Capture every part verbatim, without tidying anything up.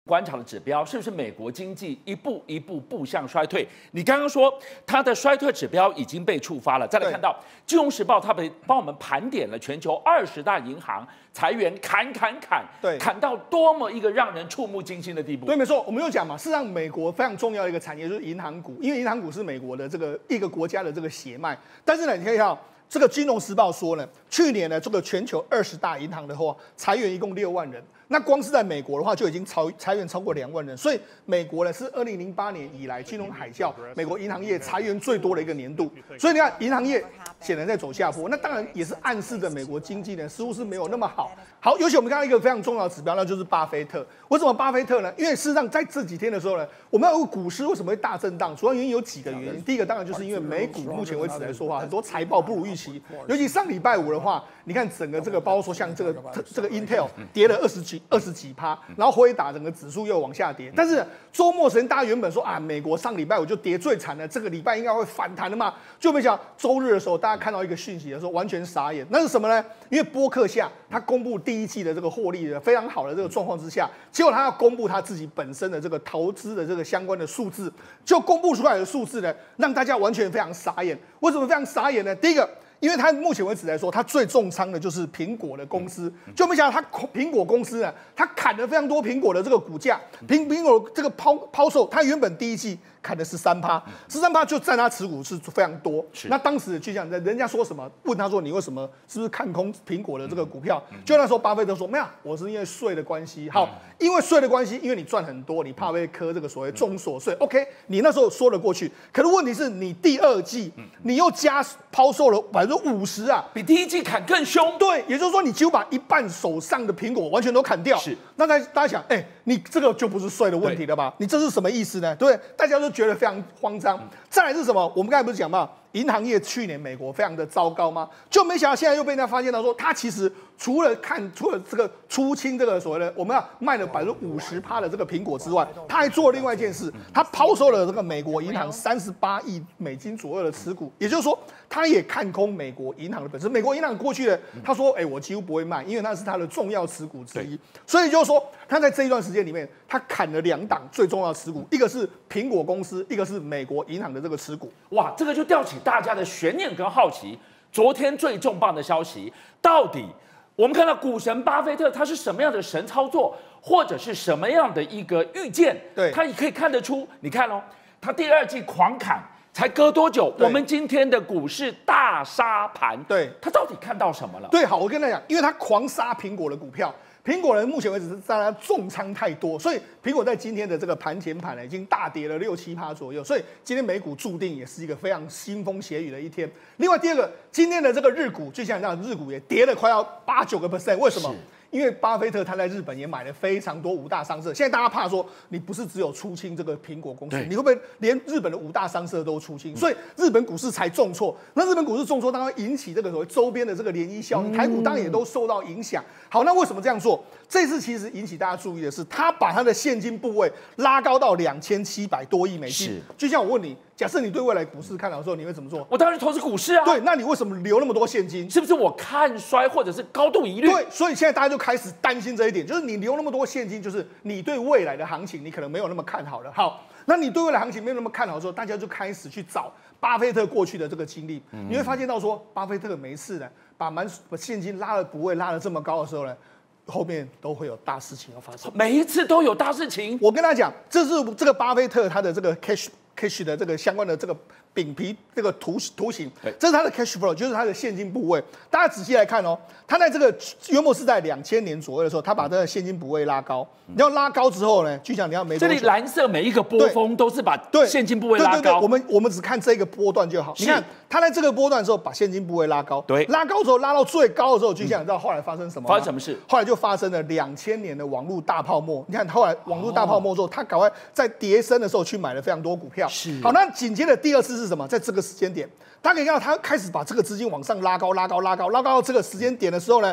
观察的指标是不是美国经济一步一步步向衰退？你刚刚说它的衰退指标已经被触发了，再来看到《金融时报》它被帮我们盘点了全球二十大银行裁员砍砍砍， 对， 砍到多么一个让人触目惊心的地步。 对，没错，我们又讲嘛，事实上美国非常重要的一个产业就是银行股，因为银行股是美国的这个一个国家的这个血脉。但是呢，你可以看到。这个《金融时报》说呢，去年呢，这个全球二十大银行的话，裁员一共六万人。那光是在美国的话，就已经超裁员超过两万人。所以美国呢是二零零八年以来金融海啸，美国银行业裁员最多的一个年度。所以你看，银行业显然在走下坡。那当然也是暗示着美国经济呢似乎是没有那么好。好，尤其我们看到一个非常重要的指标，那就是巴菲特。为什么巴菲特呢？因为事实上在这几天的时候呢，我们要股市为什么会大震荡？主要原因有几个原因。第一个当然就是因为美股目前为止来说话，很多财报不如预期，尤其上礼拜五的话，你看整个这个，包括说像这个这个 Intel 跌了二十几二十几趴，然后辉达整个指数又往下跌。但是周末时间大家原本说啊，美国上礼拜五就跌最惨了，这个礼拜应该会反弹的嘛，就没想到周日的时候，大家看到一个讯息的时候，完全傻眼。那是什么呢？因为波克夏他公布第一季的这个获利的非常好的这个状况之下，结果他要公布他自己本身的这个投资的这个相关的数字，就公布出来的数字呢，让大家完全非常傻眼。为什么非常傻眼呢？第一个。因为他目前为止来说，他最重仓的就是苹果的公司，就没想到他苹果公司呢，他砍了非常多苹果的这个股价，苹苹果这个抛抛售，他原本第一季砍的十三趴，十三趴就占他持股是非常多。那当时就像人家说什么，问他说你为什么是不是看空苹果的这个股票？就那时候巴菲特说没有，我是因为税的关系。好，因为税的关系，因为你赚很多，你怕被科这个所谓重所税。OK， 你那时候说得过去，可是问题是你第二季你又加抛售了百分之五十啊， 比第一季砍更凶。 对，也就是说你几乎把一半手上的苹果完全都砍掉。 是， 那大大家想，哎、欸，你这个就不是税的问题了吧？你这是什么意思呢？对不对？大家都觉得非常慌张。嗯、再来是什么？我们刚才不是讲嘛，银行业去年美国非常的糟糕吗？就没想到现在又被人家发现到说，它其实除了看除了这个出清这个所谓的我们要卖了百分之五十趴的这个苹果之外，他还做了另外一件事，他抛售了这个美国银行三十八亿美金左右的持股，也就是说，他也看空美国银行的本身。美国银行过去的他说，哎、欸，我几乎不会卖，因为那是他的重要持股之一。所以就是说，他在这一段时间里面，他砍了两档最重要的持股，一个是苹果公司，一个是美国银行的这个持股。 哇，这个就吊起大家的悬念跟好奇。昨天最重磅的消息，到底我们看到股神巴菲特他是什么样的神操作，或者是什么样的一个预见？ 对， 他也可以看得出。你看哦，他第二季狂砍，才隔多久？我们今天的股市大杀盘。 对， 他到底看到什么了？ 对，好，我跟大家讲，因为他狂杀苹果的股票。苹果呢，目前为止是在它重仓太多，所以苹果在今天的这个盘前盘呢，已经大跌了六七趴左右，所以今天美股注定也是一个非常腥风血雨的一天。另外第二个，今天的这个日股，就像这样，日股也跌了快要八九个 percent， 为什么？因为巴菲特他在日本也买了非常多五大商社，现在大家怕说你不是只有出清这个苹果公司，你会不会连日本的五大商社都出清？所以日本股市才重挫。那日本股市重挫，当然引起这个所谓周边的这个涟漪效应，台股当然也都受到影响。好，那为什么这样做？这次其实引起大家注意的是，他把他的现金部位拉高到两千七百多亿美金。就像我问你，假设你对未来股市看好的时候，你会怎么做？ 我当然投资股市啊。 对，那你为什么留那么多现金？ 是不是我看衰或者是高度疑虑？ 对，所以现在大家就开始担心这一点，就是你留那么多现金，就是你对未来的行情你可能没有那么看好了。好，那你对未来行情没有那么看好的时候，大家就开始去找巴菲特过去的这个经历，嗯、你会发现到说，巴菲特每一次呢，把满把现金拉的部位拉的这么高的时候呢，后面都会有大事情要发生， 每一次都有大事情。 我跟他讲，这是这个巴菲特他的这个 cash cash 的这个相关的这个饼皮这个图图形，这是他的 cash flow， 就是他的现金部位。大家仔细来看哦，他在这个约莫是在两千年左右的时候，他把这个现金部位拉高。然后拉高之后呢，就像你要美国这里蓝色每一个波峰都是把现金部位拉高。 对对对，我们我们只看这个波段就好。你看他在这个波段的时候把现金部位拉高， 对， 拉高之后拉到最高的时候，就像你知道后来发生什么？ 发生什么事？ 后来就发生了两千年的网络大泡沫。你看后来网络大泡沫之后，他赶快在跌升的时候去买了非常多股票。 是。 好，那紧接着第二次是什么？在这个时间点，他可以看到他开始把这个资金往上拉高、拉高、拉高、拉高到这个时间点的时候呢，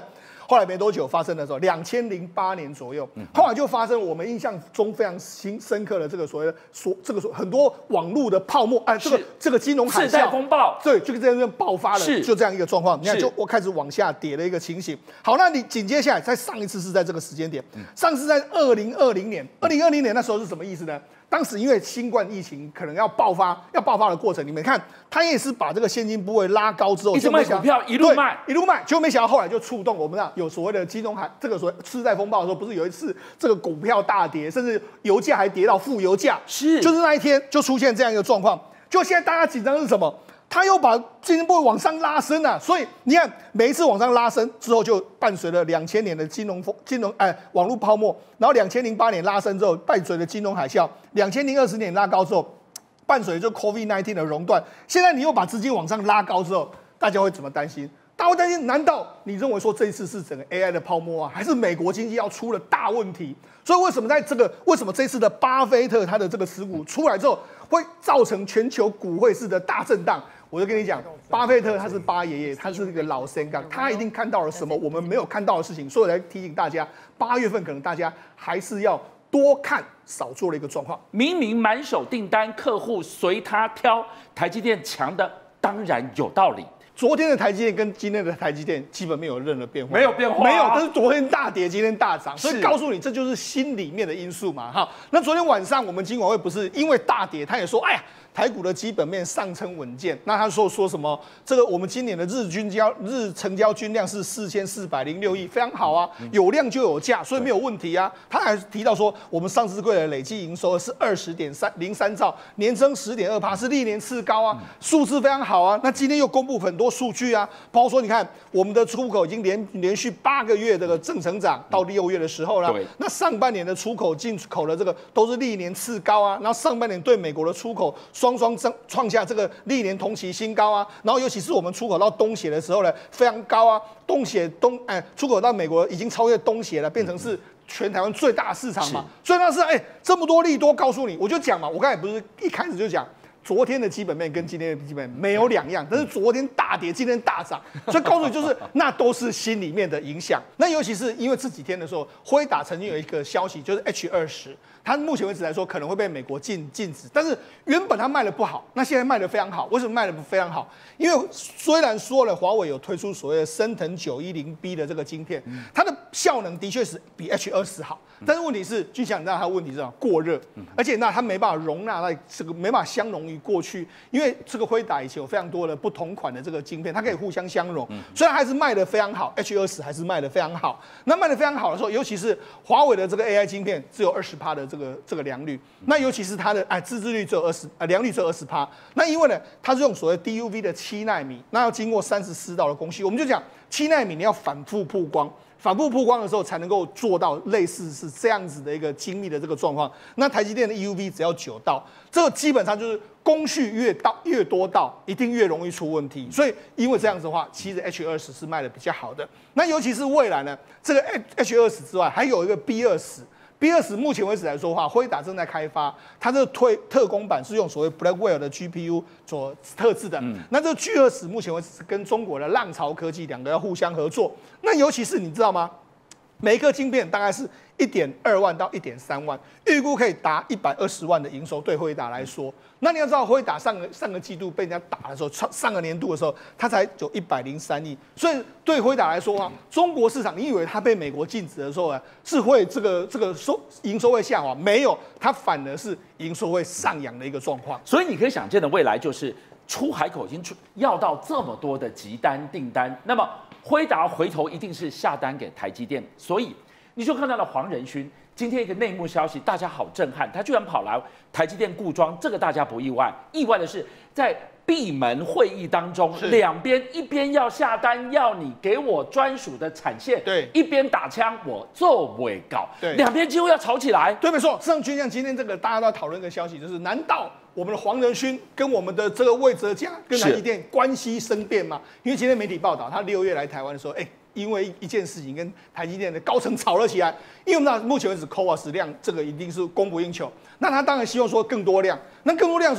后来没多久发生的时候，两千零八年左右，后来就发生我们印象中非常深深刻的这个所谓的所这个所很多网络的泡沫，哎，这个这个金融海次贷啸风暴， 对，就这样爆发了， 是就这样一个状况。你看， 是就我开始往下跌的一个情形。好，那你紧接下来，在上一次是在这个时间点，上次在二零二零年，二零二零年那时候是什么意思呢？当时因为新冠疫情可能要爆发，要爆发的过程，你们看，他也是把这个现金部位拉高之后， 一直卖股票，一路卖， 一路卖，结果没想到后来就触动我们啊，有所谓的金融海这个所谓次贷风暴的时候，不是有一次这个股票大跌，甚至油价还跌到负油价， 是， 就是那一天就出现这样一个状况。就现在大家紧张是什么？他又把金金部位往上拉升啊，所以你看每一次往上拉升之后，就伴随了两千年的金融风金融哎网络泡沫，然后两千零八年拉升之后，伴随着金融海啸，两千零二十年拉高之后，伴随着 COVID 十九 的熔断，现在你又把资金往上拉高之后，大家会怎么担心？大家会担心，难道你认为说这一次是整个 A I 的泡沫啊，还是美国经济要出了大问题？所以为什么在这个为什么这次的巴菲特他的这个持股出来之后，会造成全球股汇市的大震荡？我就跟你讲，巴菲特他是巴爷爷，他是一个老神刚，他一定看到了什么我们没有看到的事情，所以我来提醒大家，八月份可能大家还是要多看少做的一个状况。 明明满手订单，客户随他挑，台积电强的当然有道理。 昨天的台积电跟今天的台积电基本没有任何变化， 没有变化、啊， 没有，但是昨天大跌，今天大涨，所以告诉你这就是心里面的因素嘛。哈，那昨天晚上我们金管会不是因为大跌，他也说，哎呀。台股的基本面上撑稳健，那他说说什么？这个我们今年的日均交日成交均量是四千四百零六亿，非常好啊，有量就有价，所以没有问题啊。他还提到说，我们上市柜的累计营收是二十点三零三兆，年增十点二趴，是历年次高啊，数字非常好啊。那今天又公布很多数据啊，包括说你看我们的出口已经连连续八个月这个正成长，到六月的时候了。那上半年的出口进口的这个都是历年次高啊，然后上半年对美国的出口。双双创下这个历年同期新高啊，然后尤其是我们出口到东协的时候呢，非常高啊，东协东哎出口到美国已经超越东协了，变成是全台湾最大的市场嘛，最大是哎这么多利多，告诉你，我就讲嘛，我刚才不是一开始就讲。昨天的基本面跟今天的基本面没有两样，但是昨天大跌，今天大涨，所以告诉你就是那都是心里面的影响。那尤其是因为这几天的时候，辉达曾经有一个消息，就是 H 二十，它目前为止来说可能会被美国禁禁止，但是原本它卖的不好，那现在卖的非常好。为什么卖的非常好？因为虽然说了华为有推出所谓的升腾九一零 B 的这个晶片，它的效能的确是比 H 二十好，但是问题是，就像你知道它问题是什么？过热，而且那它没办法容纳在这个没办法相容于过去，因为这个辉达以前有非常多的不同款的这个晶片，它可以互相相容，虽然还是卖的非常好 ，H 二十还是卖的非常好。那卖的非常好的时候，尤其是华为的这个 A I 晶片只有二十趴的这个这个良率，那尤其是它的哎自制率只有二十，呃良率只有二十趴。那因为呢，它是用所谓 D U V 的七纳米，那要经过三十四道的工序，我们就讲七纳米你要反复曝光。反复曝光的时候，才能够做到类似是这样子的一个精密的这个状况。那台积电的 E U V 只要九道，这个基本上就是工序越到越多道，一定越容易出问题。所以因为这样子的话，其实 H 二十是卖的比较好的。那尤其是未来呢，这个 H 二十之外，还有一个 B 二十。B 二十目前为止来说的话，辉达正在开发，它这个推特供版是用所谓 Blackwell 的 G P U 所特制的。嗯、那这个 G 二十目前为止是跟中国的浪潮科技两个要互相合作。那尤其是你知道吗？每一颗晶片大概是一点二万到一点三万，预估可以达一百二十万的营收，对辉达来说。那你要知道，辉达上个上个季度被人家打的时候，上上个年度的时候，它才有一百零三亿，所以对辉达来说啊，中国市场，你以为它被美国禁止的时候啊，是会这个这个收营收会下滑？没有，它反而是营收会上扬的一个状况。 所以你可以想见的未来就是出海口已经出要到这么多的急单订单，那么辉达回头一定是下单给台积电，所以你就看到了黄仁勋。今天一个内幕消息，大家好震撼，他居然跑来台积电固庄，这个大家不意外。意外的是，在闭门会议当中，两边一边要下单，要你给我专属的产线， 对， 一边打枪，我做尾稿， 对， 两边几乎要吵起来。 对，没错。上就像今天这个大家都在讨论一个消息，就是难道我们的黄仁勋跟我们的这个魏哲家跟台积电关系生变吗？因为今天媒体报道，他六月来台湾的时候，哎、欸。因为一件事情跟台积电的高层吵了起来，因为我们知道目前为止 C O A S 量这个一定是供不应求，那他当然希望说更多量，那更多量说，哎、欸，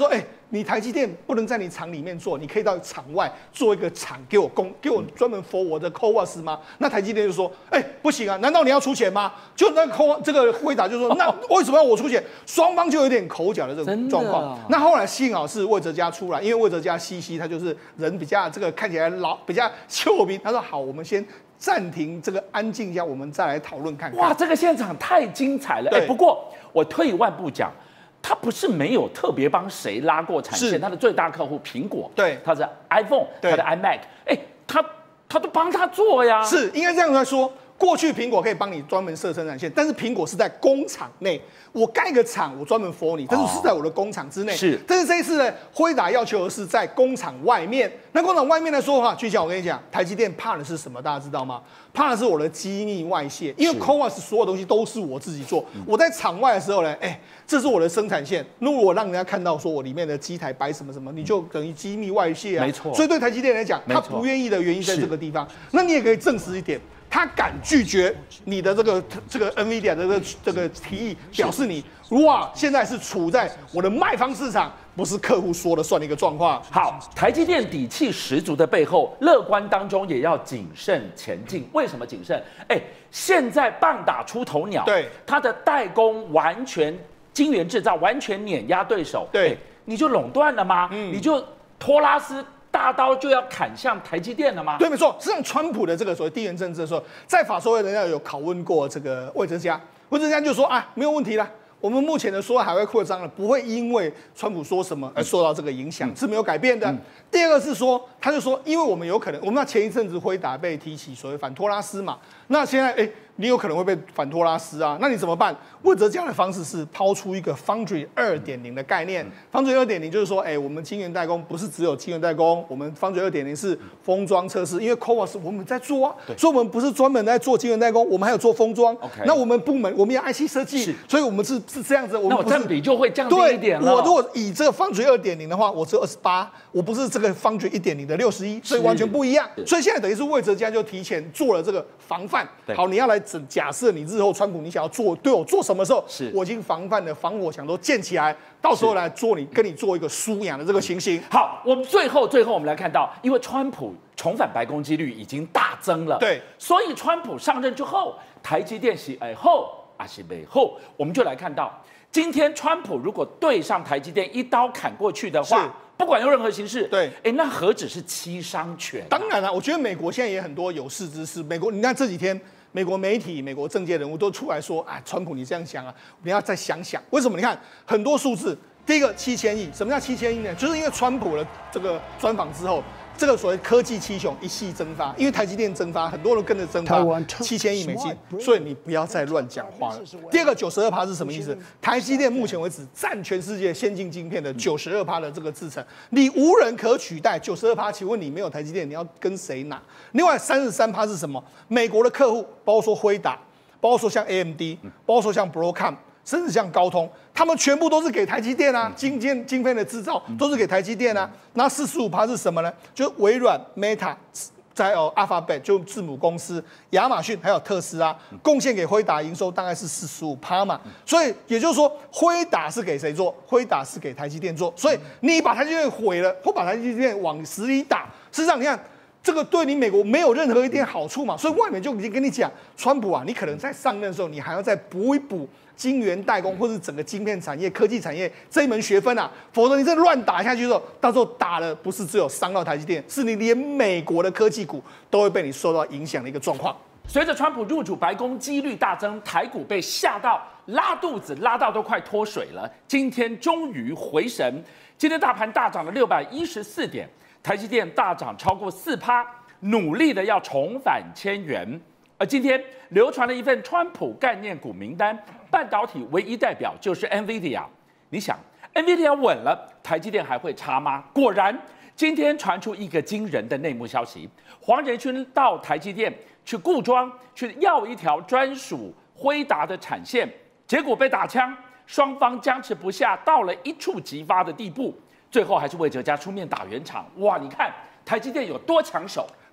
你台积电不能在你厂里面做，你可以到厂外做一个厂给我供，给我专门 for 我的 C O A S 吗？那台积电就说，哎、欸，不行啊，难道你要出钱吗？就那 C O A 这个辉达就说，那为什么要我出钱？双方就有点口角的这种状况。啊、那后来幸好是魏哲家出来，因为魏哲家西西他就是人比较这个看起来老比较秀兵，他说好，我们先暂停这个安静一下，我们再来讨论看看。 哇，这个现场太精彩了！哎、欸，不过我退一万步讲。他不是没有特别帮谁拉过产线，他的最大客户苹果， 对， 他的 iPhone， 他的 iMac， 哎，他他都帮他做呀。 是应该这样来说，过去苹果可以帮你专门设生产线，但是苹果是在工厂内，我盖个厂，我专门 for 你，但是是在我的工厂之内。 是， 但是这一次呢，辉达要求的是在工厂外面。那工厂外面来说的话，俊祥，我跟你讲，台积电怕的是什么？大家知道吗？怕的是我的机密外泄，因为 C O A S 所有东西都是我自己做。我在场外的时候呢，哎、欸，这是我的生产线。如果我让人家看到说我里面的机台摆什么什么，你就等于机密外泄啊。 没错。 所以对台积电来讲，他不愿意的原因在这个地方。那你也可以证实一点。他敢拒绝你的这个这个 NVIDIA 的这个这个提议，表示你哇，现在是处在我的卖方市场，不是客户说了算的一个状况。 好，台积电底气十足的背后，乐观当中也要谨慎前进。为什么谨慎？哎，现在棒打出头鸟， 对， 它的代工完全晶圆制造完全碾压对手， 对， 你就垄断了吗？嗯，你就托拉斯。大刀就要砍向台积电了吗？ 对，没错。实际上，川普的这个所谓地缘政治的时候，在法说会人家有拷问过这个魏哲家，魏哲家就说啊，没有问题啦，我们目前的所有海外扩张呢，不会因为川普说什么而受到这个影响，嗯、是没有改变的。嗯、第二个是说，他就说，因为我们有可能，我们那前一阵子辉达被提起所谓反托拉斯嘛，那现在哎。你有可能会被反托拉斯啊，那你怎么办？魏哲家的方式是抛出一个 Foundry 二点零的概念。嗯、Foundry 二点零就是说，哎、欸，我们晶圆代工不是只有晶圆代工，我们 Foundry 二点零是封装测试，因为 C O A S 我们在做啊，所以我们不是专门在做晶圆代工，我们还有做封装。 Okay. 那我们部门我们有 I C 设计，所以我们是是这样子。我们那我占比就会降低一点了。 我如果以这个 Foundry 二点零的话，我只有二十八，我不是这个 Foundry 一点零的六十一，所以完全不一样。所以现在等于是魏哲家就提前做了这个防范。好，你要来整假设你。日后川普你想要做对我做什么时候， 是我已经防范的防火墙都建起来，到时候来做你跟你做一个疏养的这个情形。 好，我们最后最后我们来看到，因为川普重返白宫几率已经大增了， 对， 所以川普上任之后，台积电是以后还是以后，我们就来看到，今天川普如果对上台积电一刀砍过去的话。不管用任何形式， 对， 哎，那何止是七伤拳、啊？ 当然了、啊，我觉得美国现在也很多有识之士。美国，你看这几天，美国媒体、美国政界人物都出来说，啊，川普你这样想啊，你要再想想，为什么？你看很多数字，第一个七千亿，什么叫七千亿呢？就是因为川普的这个专访之后。这个所谓科技七雄一系蒸发，因为台积电蒸发，很多人跟着蒸发七千亿美金，所以你不要再乱讲话了。第二个九十二趴是什么意思？台积电目前为止占全世界先进晶片的九十二趴的这个制程，你无人可取代。九十二趴，请问你没有台积电，你要跟谁拿？另外三十三趴是什么？美国的客户，包括说辉达，包括说像 A M D， 包括说像 Broadcom。甚至像高通，他们全部都是给台积电啊，晶片晶片的制造都是给台积电啊。那四十五趴是什么呢？就是微软、Meta， 再有 Alphabet 就字母公司，亚马逊还有特斯拉，贡献给辉达营收大概是四十五趴嘛。所以也就是说，辉达是给谁做？辉达是给台积电做。所以你把台积电毁了，或把台积电往死里打，事实上你看。这个对你美国没有任何一点好处嘛，所以外面就已经跟你讲，川普啊，你可能在上任的时候，你还要再补一补晶圆代工或是整个晶片产业、科技产业这一门学分啊，否则你这乱打下去的时候，到时候打了不是只有伤到台积电，是你连美国的科技股都会被你受到影响的一个状况。 随着川普入主白宫几率大增，台股被吓到拉肚子，拉到都快脱水了。今天终于回神，今天大盘大涨了六百一十四点。台积电大涨超过四趴，努力的要重返千元。而今天流传了一份川普概念股名单，半导体唯一代表就是 NVIDIA。你想 ，NVIDIA 稳了，台积电还会差吗？果然，今天传出一个惊人的内幕消息：黄仁勋到台积电去固装，去要一条专属辉达的产线，结果被打枪，双方僵持不下，到了一触即发的地步。最后还是魏哲家出面打圆场，哇！你看台积电有多抢手。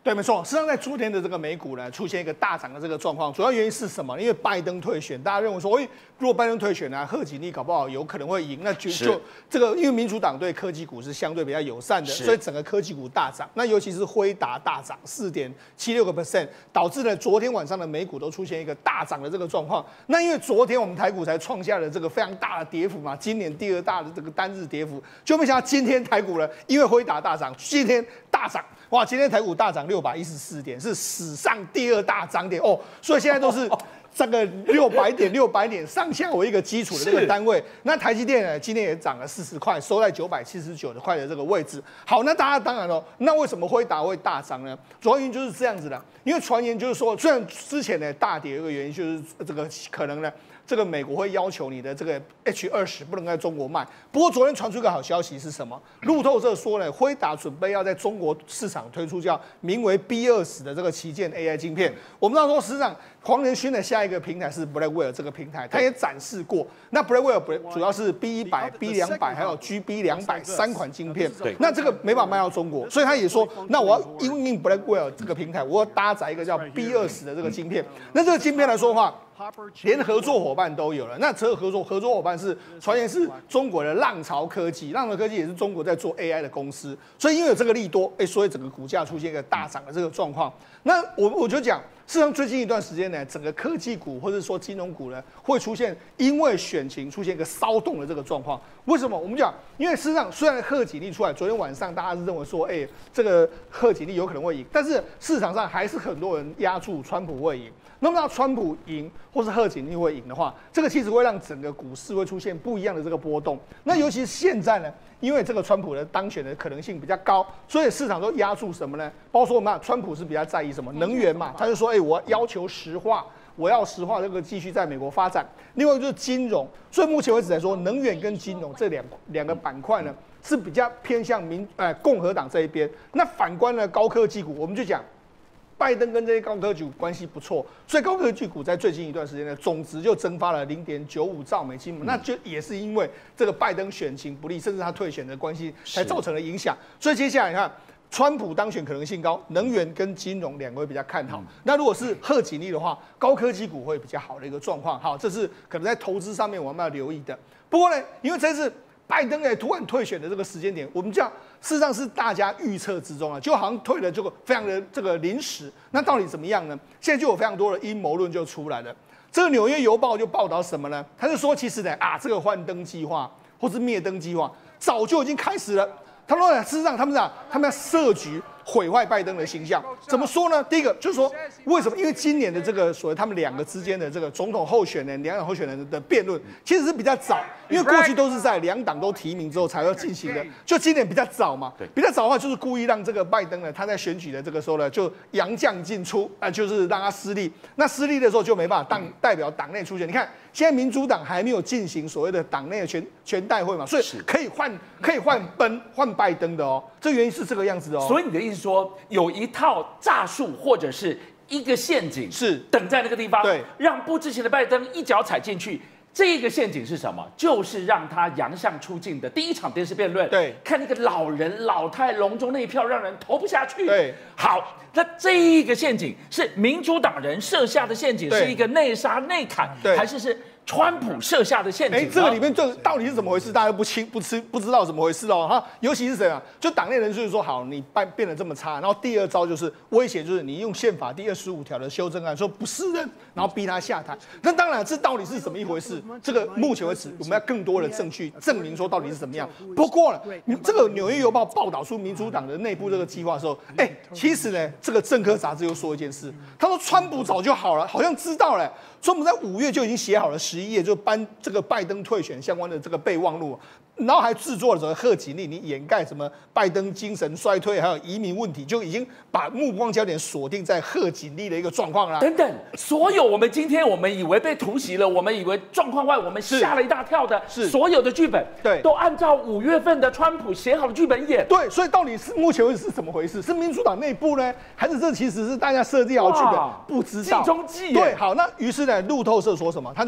对，没错。实际上，在昨天的这个美股呢，出现一个大涨的这个状况，主要原因是什么？因为拜登退选，大家认为说，哎，如果拜登退选呢，贺锦丽搞不好有可能会赢，那就就这个，因为民主党对科技股是相对比较友善的，所以整个科技股大涨。那尤其是辉达大涨四点七六个 percent， 导致呢昨天晚上的美股都出现一个大涨的这个状况。那因为昨天我们台股才创下了这个非常大的跌幅嘛，今年第二大的这个单日跌幅，就没想到今天台股呢，因为辉达大涨，今天大涨。哇，今天台股大涨六百一十四点，是史上第二大涨点哦，所以现在都是这个六百点、六百点上下为一个基础的这个单位。那台积电呢，今天也涨了四十块，收在九百七十九的块的这个位置。好，那大家当然了，那为什么辉达会大涨呢？主要原因就是这样子的，因为传言就是说，虽然之前呢大跌有一个原因就是这个可能呢。这个美国会要求你的这个 H 二十不能在中国卖。不过昨天传出一个好消息是什么？路透社说呢，辉达准备要在中国市场推出叫名为 B 二十的这个旗舰 A I 晶片。我们知道说，实际上黄仁勋的下一个平台是 Blackwell 这个平台，他也展示过。那 Blackwell 主要是 B 一百、B 两百还有 G B 两百三款晶片。那这个没法卖到中国，所以他也说，那我要因应 Blackwell 这个平台，我要搭载一个叫 B 二十的这个晶片。那这个晶片来说的话，连合作伙伴都有了。那这个合作合作伙伴是传言是中国的浪潮科技，浪潮科技也是中国在做 A I 的公司，所以因为有这个利多，哎，所以整个股价出现一个大涨的这个状况。那我我就讲，事实上最近一段时间呢，整个科技股或者说金融股呢，会出现因为选情出现一个骚动的这个状况。为什么？我们讲，因为事实上虽然贺锦丽出来，昨天晚上大家是认为说，哎，这个贺锦丽有可能会赢，但是市场上还是很多人压住川普会赢。那么，让川普赢或是贺锦丽会赢的话，这个其实会让整个股市会出现不一样的这个波动。那尤其是现在呢，因为这个川普的当选的可能性比较高，所以市场都压住什么呢？包括说我们川普是比较在意什么能源嘛，他就说，哎，我要求石化，我要石化这个继续在美国发展。另外就是金融，所以目前为止来说，能源跟金融这两两个板块呢是比较偏向民呃共和党这一边。那反观呢高科技股，我们就讲。拜登跟这些高科技股关系不错，所以高科技股在最近一段时间呢，总值就蒸发了零点九五兆美金，那就也是因为这个拜登选情不利，甚至他退选的关系，才造成了影响。所以接下来你看，川普当选可能性高，能源跟金融两个会比较看好。嗯、那如果是贺锦丽的话，高科技股会比较好的一个状况。好，这是可能在投资上面我们要留意的。不过呢，因为这次拜登哎突然退选的这个时间点，我们讲事实上是大家预测之中啊，就好像退了这个非常的这个临时。那到底怎么样呢？现在就有非常多的阴谋论就出来了。这个纽约邮报就报道什么呢？他就说，其实呢啊，这个换灯计划或是灭灯计划早就已经开始了。他说呢，事实上他们讲，他们要设局毁坏拜登的形象。怎么说呢？第一个就是说，为什么？因为今年的这个所谓他们两个之间的这个总统候选人、两党候选人的辩论，其实是比较早，因为过去都是在两党都提名之后才会进行的。就今年比较早嘛，比较早的话，就是故意让这个拜登呢，他在选举的这个时候呢，就洋将进出，啊、呃，就是让他失利。那失利的时候就没办法当代表党内出选。你看，现在民主党还没有进行所谓的党内的全全代会嘛，所以可以换可以换奔换拜登的哦。这原因是这个样子哦。 所以你的意思说，有一套诈术或者是一个陷阱是等在那个地方， 对， 让不知情的拜登一脚踩进去。这个陷阱是什么？就是让他洋相出境的第一场电视辩论， 对， 看那个老人老太隆中那一票，让人投不下去。 对， 好，那这个陷阱是民主党人设下的陷阱，是一个内杀内砍，还是是川普设下的陷阱？ 哎，这个里面这到底是怎么回事？大家不清不知不知道怎么回事哦哈。尤其是谁啊？就党内人士说，好，你办变得这么差，然后第二招就是威胁，就是你用宪法第二十五条的修正案说不适任，然后逼他下台。那当然，这到底是怎么一回事？这个目前为止，我们要更多的证据证明说到底是怎么样。不过呢，这个《纽约邮报》报道出民主党的内部这个计划的时候，哎，其实呢，这个政科杂志又说一件事，他说川普早就好了，好像知道了。川普在五月就已经写好了十一页，就颁这个拜登退选相关的这个备忘录。然后还制作了这个贺锦丽，你掩盖什么拜登精神衰退，还有移民问题，就已经把目光焦点锁定在贺锦丽的一个状况啦。 等等，所有我们今天我们以为被突袭了，我们以为状况外，我们吓了一大跳的， 是所有的剧本， 对， 都按照五月份的川普写好的剧本演。 对，所以到底是目前为止是怎么回事？是民主党内部呢，还是这其实是大家设计好的剧本？不知道。 计中计。 对，好，那于是呢，路透社说什么？他说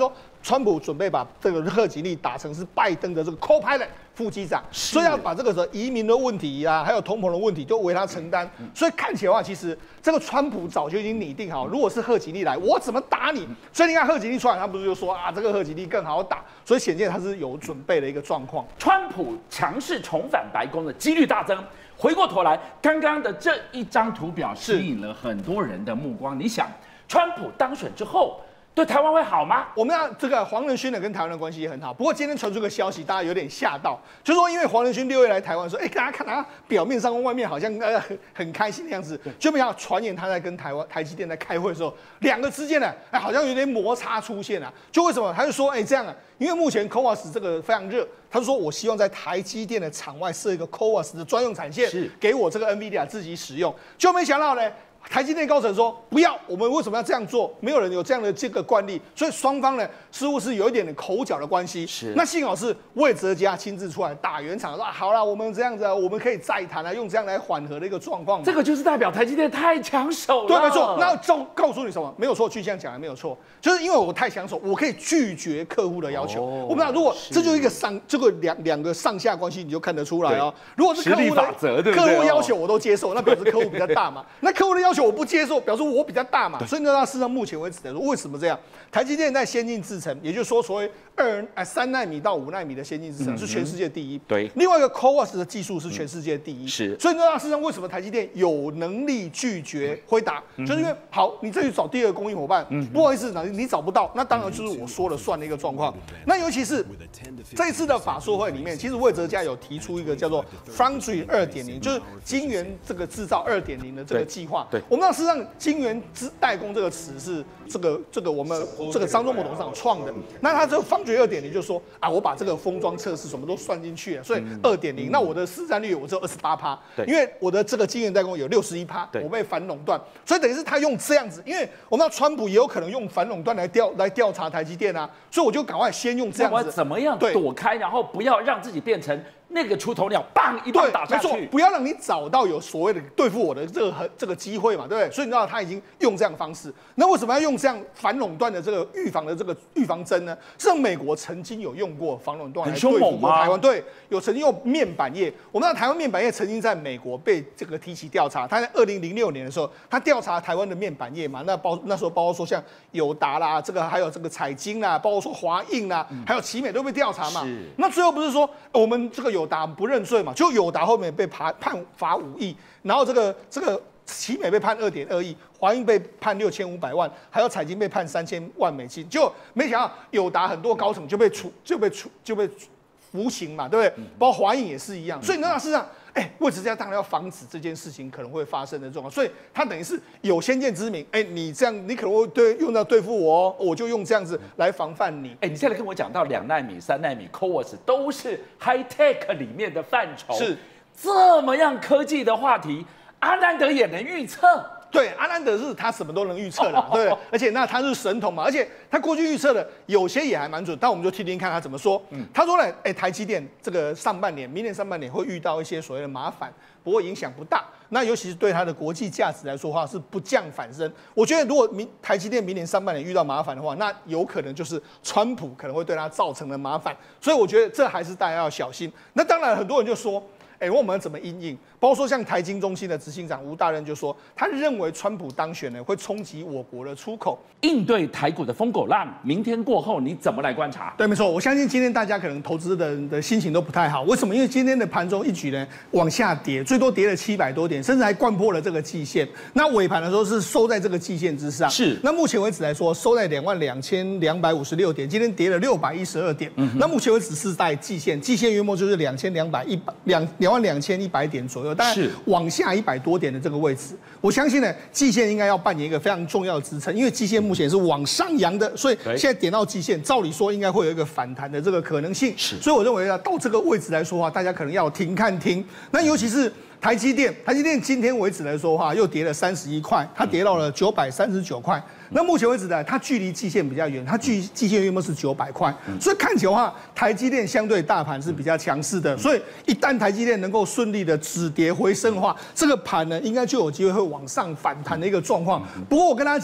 川普准备把这个贺锦丽打成是拜登的这个 co-pilot 副机长，所以要把这个的移民的问题啊，还有通膨的问题都为他承担。所以看起来的话，其实这个川普早就已经拟定好，如果是贺锦丽来，我怎么打你？所以你看贺锦丽出来，他不是就说啊，这个贺锦丽更好打，所以显见他是有准备的一个状况。 川普强势重返白宫的几率大增。回过头来，刚刚的这一张图表吸引了很多人的目光。你想，川普当选之后，对台湾会好吗？ 我们要这个黄仁勋呢跟台湾的关系也很好，不过今天传出个消息，大家有点吓到，就是说因为黄仁勋六月来台湾说，哎，大家看他表面上外面好像呃很很开心的样子，就没想到传言他在跟台湾台积电在开会的时候，两个之间呢，哎好像有点摩擦出现啊。就为什么？他就说，哎这样啊，因为目前 C O A S 这个非常热，他就说我希望在台积电的场外设一个 C O A S 的专用产线，给我这个 NVIDIA 自己使用，就没想到呢。台积电高层说不要，我们为什么要这样做？没有人有这样的这个惯例，所以双方呢似乎是有一点点口角的关系。 是， 那幸好是魏哲家亲自出来打圆场，说、啊、好啦，我们这样子啊，我们可以再谈啊，用这样来缓和的一个状况。 这个就是代表台积电太抢手了。 对，没错。那就告诉你什么？没有错，据这样讲还没有错，就是因为我太抢手，我可以拒绝客户的要求。哦、我们讲，如果这就是一个上这个两两个上下关系，你就看得出来哦。如果是客户的客户要求我都接受，那表示客户比较大嘛。那客户的要求我不接受，表示我比较大嘛，所以呢，到事实上目前为止来说，为什么这样？台积电在先进制程，也就是说所谓二啊三奈米到五奈米的先进制程是全世界第一。 对， 另外一个 C O A S 的技术是全世界第一。 是， 所以呢，事实上为什么台积电有能力拒绝辉达，就是因为好，你再去找第二个供应伙伴，不好意思，你找不到，那当然就是我说了算的一个状况。那尤其是这一次的法说会里面，其实魏哲家有提出一个叫做 Foundry 二点零，就是晶圆这个制造二点零的这个计划。 对， 我们知道事实上晶圆代工这个词是这个这个我们这个张忠谋董事长创的。那他这个方觉二点零就说啊，我把这个封装测试什么都算进去了，所以二点零，那我的市占率我只有二十八趴，因为我的这个晶圆代工有六十一趴，我被反垄断，所以等于是他用这样子，因为我们知道川普也有可能用反垄断来调来调查台积电啊，所以我就赶快先用这样子， 我怎么样躲开，然后不要让自己变成那个出头鸟，棒一棒打下去， 没错，不要让你找到有所谓的对付我的这个这个机会嘛，对不对？所以你知道他已经用这样的方式，那为什么要用这样反垄断的这个预防的这个预防针呢？是美国曾经有用过反垄断来对付过台湾，对，有曾经用面板业，我们知道台湾面板业曾经在美国被这个提起调查，他在二零零六年的时候，他调查台湾的面板业嘛，那包那时候包括说像友达啦，这个还有这个彩晶啦，包括说华映啦，嗯、还有奇美都被调查嘛，那最后不是说我们这个友达不认罪嘛，就友达后面被判判罚五亿，然后这个这个奇美被判二点二亿，华映被判六千五百万，还有彩晶被判三千万美金，就没想到友达很多高层就被处就被处就被服刑嘛，对不对？包括华映也是一样，所以那事实上，哎，魏哲家当然要防止这件事情可能会发生的状况，所以他等于是有先见之明，哎，你这样你可能会对用到对付我哦，我就用这样子来防范你。 哎，你现在跟我讲到两奈米、三奈米 C O A S 都是 high tech 里面的范畴， 是这么样科技的话题，阿南德也能预测。 对，阿南德是他什么都能预测啦，对，而且那他是神童嘛，而且他过去预测的有些也还蛮准，但我们就听听看他怎么说。嗯、他说呢，哎，台积电这个上半年、明年上半年会遇到一些所谓的麻烦，不过影响不大。那尤其是对它的国际价值来说的话，是不降反升。我觉得如果明台积电明年上半年遇到麻烦的话，那有可能就是川普可能会对它造成的麻烦，所以我觉得这还是大家要小心。那当然，很多人就说。哎，我们怎么因应？包括说像台晶中心的执行长吴大任就说，他认为川普当选呢会冲击我国的出口， 应对台股的疯狗浪。明天过后你怎么来观察？ 对，没错，我相信今天大家可能投资的人的心情都不太好。为什么？因为今天的盘中一举呢往下跌，最多跌了七百多点，甚至还掼破了这个季线。那尾盘的时候是收在这个季线之上。 是。 那目前为止来说，收在两万两千两百五十六点，今天跌了六百一十二点。嗯。那目前为止是在季线，季线约莫就是两千两百一百两两万两千一百点左右，大概往下一百多点的这个位置，我相信呢，季线应该要扮演一个非常重要的支撑，因为季线目前是往上扬的，所以现在点到季线，照理说应该会有一个反弹的这个可能性。所以我认为啊，到这个位置来说的话，大家可能要停看听。那尤其是台积电，台积电今天为止来说的话，又跌了三十一块，它跌到了九百三十九块。那目前为止呢，它距离季线比较远，它距季线约莫是九百块，所以看起来的话，台积电相对大盘是比较强势的。所以一旦台积电能够顺利的止跌回升的话，这个盘呢，应该就有机会会往上反弹的一个状况。不过我跟大家讲。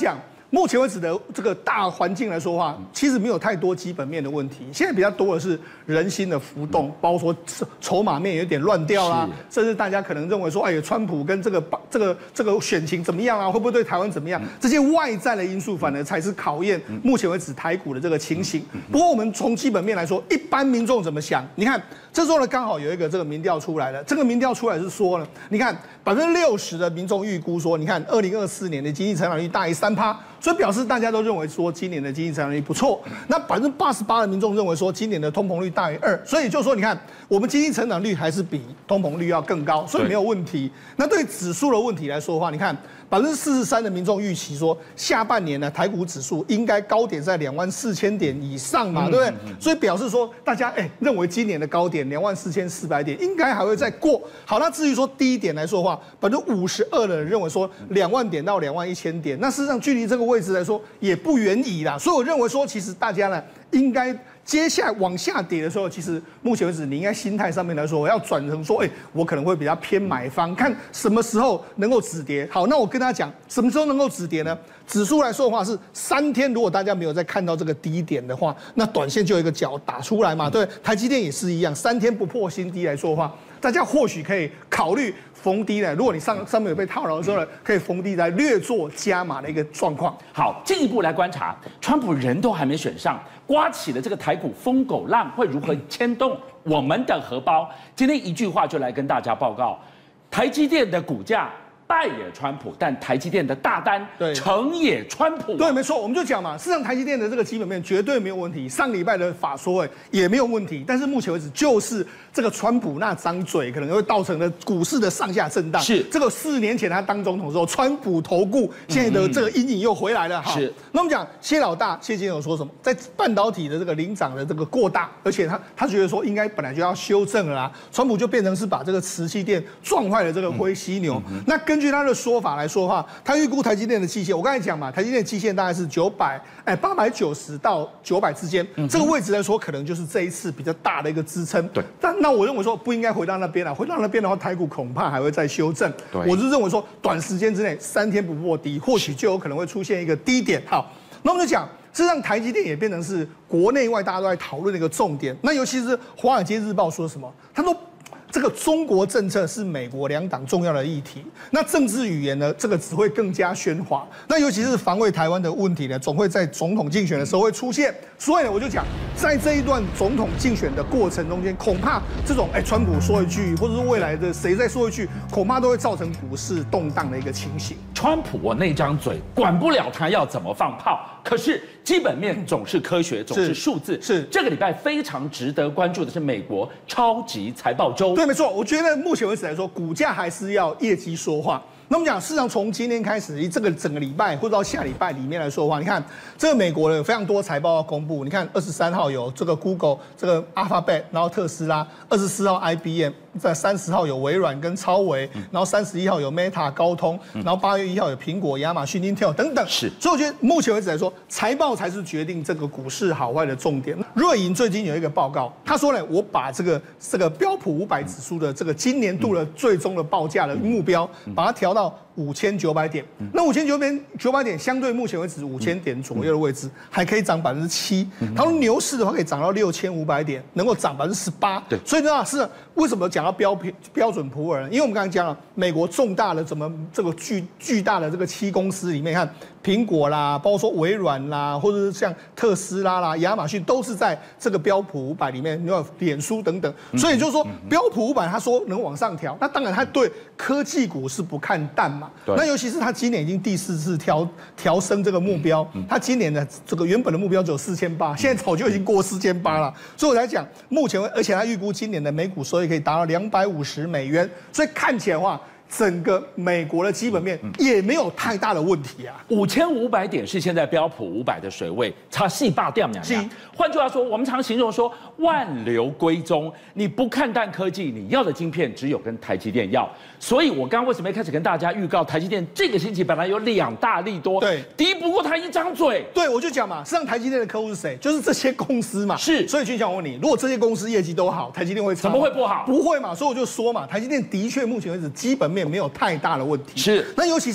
目前为止的这个大环境来说的话，其实没有太多基本面的问题。现在比较多的是人心的浮动，包括说筹码面有点乱掉啦，甚至大家可能认为说，哎呀，川普跟这个这个这个选情怎么样啊？会不会对台湾怎么样？这些外在的因素反而才是考验目前为止台股的这个情形。不过我们从基本面来说，一般民众怎么想？你看这时候呢，刚好有一个这个民调出来了。这个民调出来是说呢，你看百分之六十的民众预估说，你看二零二四年的经济成长率大于三趴。所以表示大家都认为说今年的经济成长率不错，那百分之八十八的民众认为说今年的通膨率大于二，所以就说你看我们经济成长率还是比通膨率要更高，所以没有问题。那对指数的问题来说的话，你看百分之四十三的民众预期说下半年呢台股指数应该高点在两万四千点以上嘛，对不对？所以表示说大家哎认为今年的高点两万四千四百点应该还会再过。好，那至于说低点来说的话，百分之五十二的人认为说两万点到两万一千点，那事实上距离这个位置来说也不远矣啦，所以我认为说，其实大家呢应该接下来往下跌的时候，其实目前为止你应该心态上面来说，我要转成说，哎、欸，我可能会比较偏买方，看什么时候能够止跌。好，那我跟大家讲，什么时候能够止跌呢？指数来说的话是三天，如果大家没有再看到这个低点的话，那短线就有一个角打出来嘛。对，台积电也是一样，三天不破新低来说的话，大家或许可以考虑逢低呢，如果你上上面有被套牢的时候呢，可以逢低来略做加码的一个状况。 好，进一步来观察，川普人都还没选上，刮起了这个台股疯狗浪，会如何牵动我们的荷包？今天一句话就来跟大家报告，台积电的股价败也川普，但台积电的大单成也川普、啊。 对，没错，我们就讲嘛，事实上台积电的这个基本面绝对没有问题，上礼拜的法说会也没有问题，但是目前为止就是这个川普那张嘴可能会造成了股市的上下震荡。 是这个四年前他当总统的时候，川普投顾现在的这个阴影又回来了。好， 是。 那我们讲谢老大谢金有说什么，在半导体的这个领涨的这个过大，而且他他觉得说应该本来就要修正了啦，川普就变成是把这个磁器电撞坏了这个灰犀牛。嗯、那根据他的说法来说的话，他预估台积电的季线，我刚才讲嘛，台积电的季线大概是九百哎八百九十到九百之间，嗯、这个位置来说，可能就是这一次比较大的一个支撑。 对， 但那我认为说不应该回到那边了，回到那边的话，台股恐怕还会再修正。 对， 我是认为说短时间之内三天不破低，或许就有可能会出现一个低点。好，那我们就讲。事实上，台积电也变成是国内外大家都在讨论的一个重点。那尤其是《华尔街日报》说什么？他说。这个中国政策是美国两党重要的议题，那政治语言呢，这个只会更加喧哗。那尤其是防卫台湾的问题呢，总会在总统竞选的时候会出现。所以呢，我就讲，在这一段总统竞选的过程中间，恐怕这种哎，川普说一句，或者是未来的谁再说一句，恐怕都会造成股市动荡的一个情形。 川普我那张嘴管不了他要怎么放炮，可是基本面总是科学，总是数字。 是这个礼拜非常值得关注的是美国超级财报周。 对，没错，我觉得目前为止来说，股价还是要业绩说话。那我们讲，市场从今天开始，这个整个礼拜或者到下礼拜里面来说的话，你看这个美国的非常多财报要公布。你看二十三号有这个 Google， 这个 Alphabet， 然后特斯拉；二十四号 I B M， 在三十号有微软跟超微，然后三十一号有 Meta 高通，然后八月一号有苹果、亚马逊、Intel 等等。 是， 所以我觉得目前为止来说，财报才是决定这个股市好坏的重点。瑞银最近有一个报告，他说呢，我把这个这个标普五百指数的这个今年度的最终的报价的目标，把它调到五千九百点，那五千九百九百点相对目前为止五千点左右的位置，还可以涨百分之七。他说牛市的话可以涨到六千五百点，能够涨百分之十八。 对， 所以呢是为什么讲到标标准普尔呢？因为我们刚才讲了，美国重大的怎么这个巨巨大的这个七公司里面，看苹果啦，包括说微软啦，或者是像特斯拉啦、亚马逊，都是在这个标普五百里面，你有脸书等等。所以就是说标普五百，他说能往上调，那当然他对科技股是不看淡嘛。那尤其是他今年已经第四次调调升这个目标，他今年的这个原本的目标只有四千八，现在早就已经过四千八了。所以我才讲，目前而且他预估今年的每股收益可以达到两百五十美元，所以看起来的话。整个美国的基本面也没有太大的问题啊， 五千五百点是现在标普五百的水位，差细霸掉两两。换句话说，我们常形容说万流归宗，你不看淡科技，你要的晶片只有跟台积电要。所以我刚刚为什么一开始跟大家预告，台积电这个星期本来有两大利多， 对， 敌不过他一张嘴。 对，我就讲嘛，实际上台积电的客户是谁？就是这些公司嘛。 是， 所以君想问你，如果这些公司业绩都好，台积电会差怎么会不好？ 不会嘛，所以我就说嘛，台积电的确目前为止基本面没有太大的问题。 是， 那尤其是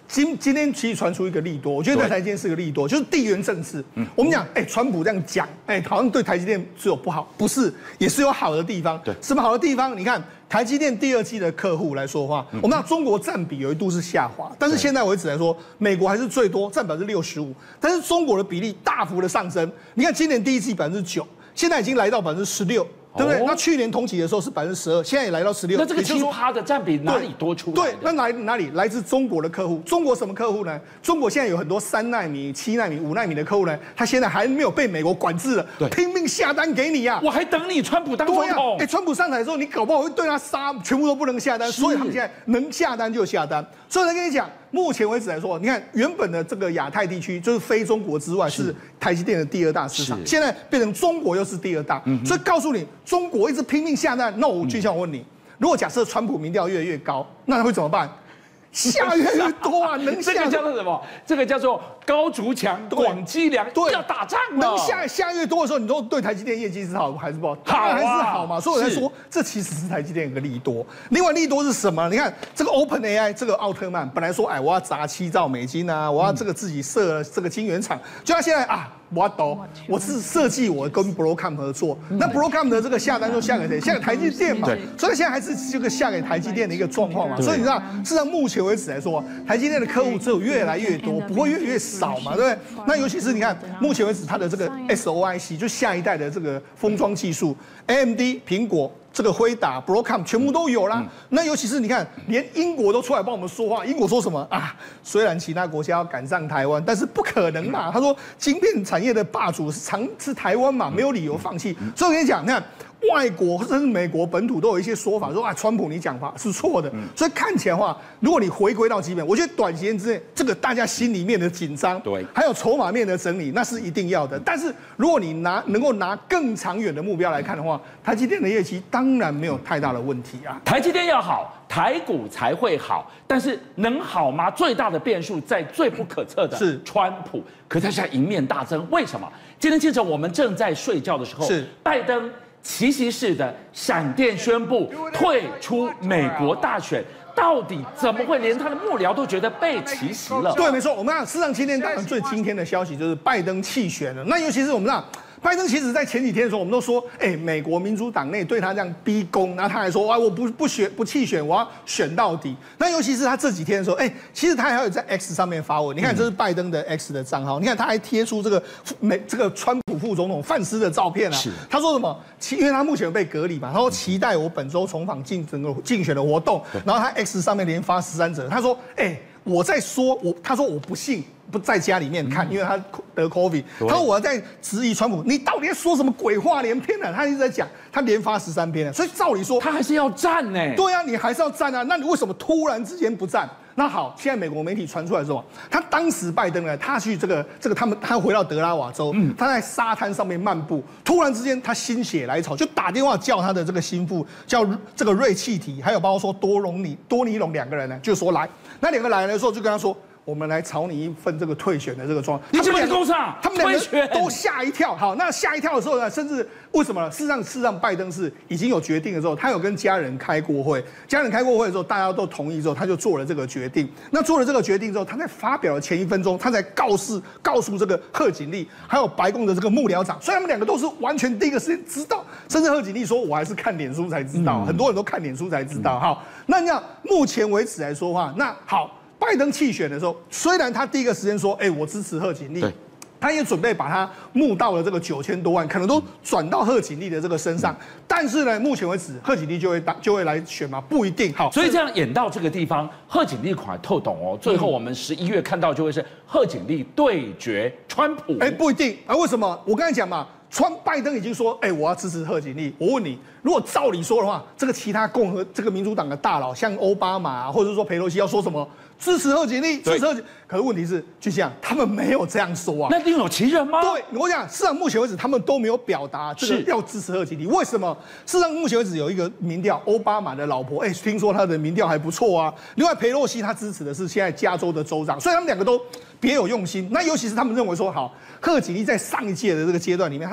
今今天其实传出一个利多，我觉得对台积电是个利多，就是地缘政治。嗯、我们讲，哎、欸，川普这样讲，哎、欸，好像对台积电只有不好，不是，也是有好的地方。 对， 什么好的地方？你看台积电第二季的客户来说的话，嗯、我们讲中国占比有一度是下滑，但是现在为止来说，美国还是最多，占百分之六十五，但是中国的比例大幅的上升。你看今年第一季百分之九，现在已经来到百分之十六。对不对？那去年同期的时候是百分之十二，现在也来到十六。 那这个七趴的占比哪里多出来的？ 对，那哪哪里来自中国的客户？中国什么客户呢？中国现在有很多三纳米、七纳米、五纳米的客户呢，他现在还没有被美国管制了，拼命下单给你呀、啊！ 我还等你川普当总统。 哎，川普上台之后，你搞不好会对他杀，全部都不能下单，所以他们现在能下单就下单。所以我跟你讲。目前为止来说，你看原本的这个亚太地区，就是非中国之外是台积电的第二大市场，现在变成中国又是第二大，嗯、所以告诉你，中国一直拼命下单。那我就想问你，如果假设川普民调越来越高，那他会怎么办？下越来越多啊，能下这个叫做什么？这个叫做高筑墙、广积粮，要打仗了。 能下下越多的时候，你说对台积电业绩是好还是不好？ 好、啊， 还是好嘛。所以我在说，这其实是台积电一个利多。另外利多是什么？你看这个 OpenAI 这个奥特曼，本来说哎我要砸七兆美金啊，我要这个自己设这个晶圆厂，就他现在啊。我懂，我是设计我跟 Broadcom 合作，那 Broadcom 的这个下单就下给谁？下给台积电嘛。所以现在还是这个下给台积电的一个状况嘛。所以你知道，事实上目前为止来说，台积电的客户只有越来越多，不会越来越少嘛，对不对？那尤其是你看，目前为止它的这个 S O I C 就下一代的这个封装技术 ，A M D、苹果。这个辉达、Broadcom 全部都有啦。嗯、那尤其是你看，连英国都出来帮我们说话。英国说什么啊？虽然其他国家要赶上台湾，但是不可能嘛。他说，晶片产业的霸主是长是台湾嘛，没有理由放弃。所以我跟你讲，你看。外国甚至美国本土都有一些说法，说啊，川普你讲法是错的。嗯、所以看起来的话，如果你回归到基本，我觉得短时间之内，这个大家心里面的紧张， 对， 还有筹码面的整理，那是一定要的。但是如果你拿能够拿更长远的目标来看的话，台积电的业绩当然没有太大的问题啊。 台积电要好，台股才会好，但是能好吗？最大的变数在最不可测的是川普，可他现在迎面大增，为什么？今天清晨我们正在睡觉的时候， 是拜登。奇袭式的闪电宣布退出美国大选，到底怎么会连他的幕僚都觉得被奇袭了？ 对，没错。我们看，事实上今天当然最惊天的消息就是拜登弃选了。那尤其是我们讲。拜登其实在前几天的时候，我们都说，哎、欸，美国民主党内对他这样逼宫，然后他还说，啊，我不不选不弃选，我要选到底。那尤其是他这几天的时候，哎、欸，其实他还有在 X 上面发文，你看这是拜登的 X 的账号，你看他还贴出这个美这个川普副总统范斯的照片啊。他说什么？其因为他目前被隔离嘛，他说期待我本周重访竞整个竞选的活动，然后他 X 上面连发十三则，他说，哎、欸，我在说，我他说我不信。不在家里面看，因为他得 COVID。他说我要在质疑川普，你到底在说什么鬼话连篇呢？他一直在讲，他连发十三篇了。所以照理说， 他还是要站呢。 对啊，你还是要站啊。那你为什么突然之间不站？那好，现在美国媒体传出来说，他当时拜登呢，他去这个这个他们他回到德拉瓦州，嗯、他在沙滩上面漫步，突然之间他心血来潮，就打电话叫他的这个心腹，叫这个瑞气体，还有包括说多隆尼多尼龙两个人呢，就说来。那两个来的时候就跟他说。我们来炒你一份这个退选的这个状况， 你这边工上， 他们两个都吓一跳。好，那吓一跳的时候呢，甚至为什么呢？事实上，事实上，拜登是已经有决定的时候，他有跟家人开过会，家人开过会的时候，大家都同意之后，他就做了这个决定。那做了这个决定之后，他在发表的前一分钟，他才告诉告诉这个贺锦丽，还有白宫的这个幕僚长，所以他们两个都是完全第一个时间知道，甚至贺锦丽说，我还是看脸书才知道，嗯、很多人都看脸书才知道。好，那你看目前为止来说的话，那好。拜登弃选的时候，虽然他第一个时间说，哎、欸，我支持贺锦丽，他也准备把他募到了这个九千多万，可能都转到贺锦丽的这个身上。但是呢，目前为止，贺锦丽就会打就会来选吗？不一定。好， 所以这样演到这个地方，贺锦丽款透懂哦。最后我们十一月看到就会是贺锦丽对决川普。 哎、欸，不一定啊？为什么？我刚才讲嘛。川拜登已经说，哎、欸，我要支持贺锦丽。我问你，如果照理说的话，这个其他共和这个民主党的大佬，像奥巴马、啊、或者说裴洛西要说什么支持贺锦丽，支持贺锦，可是问题是，就像他们没有这样说啊。 那另有其人吗？ 对，我讲，事实上目前为止他们都没有表达这个要支持贺锦丽。为什么？事实上目前为止有一个民调，奥巴马的老婆，哎、欸，听说他的民调还不错啊。另外，裴洛西他支持的是现在加州的州长，所以他们两个都别有用心。那尤其是他们认为说，好，贺锦丽在上一届的这个阶段里面，他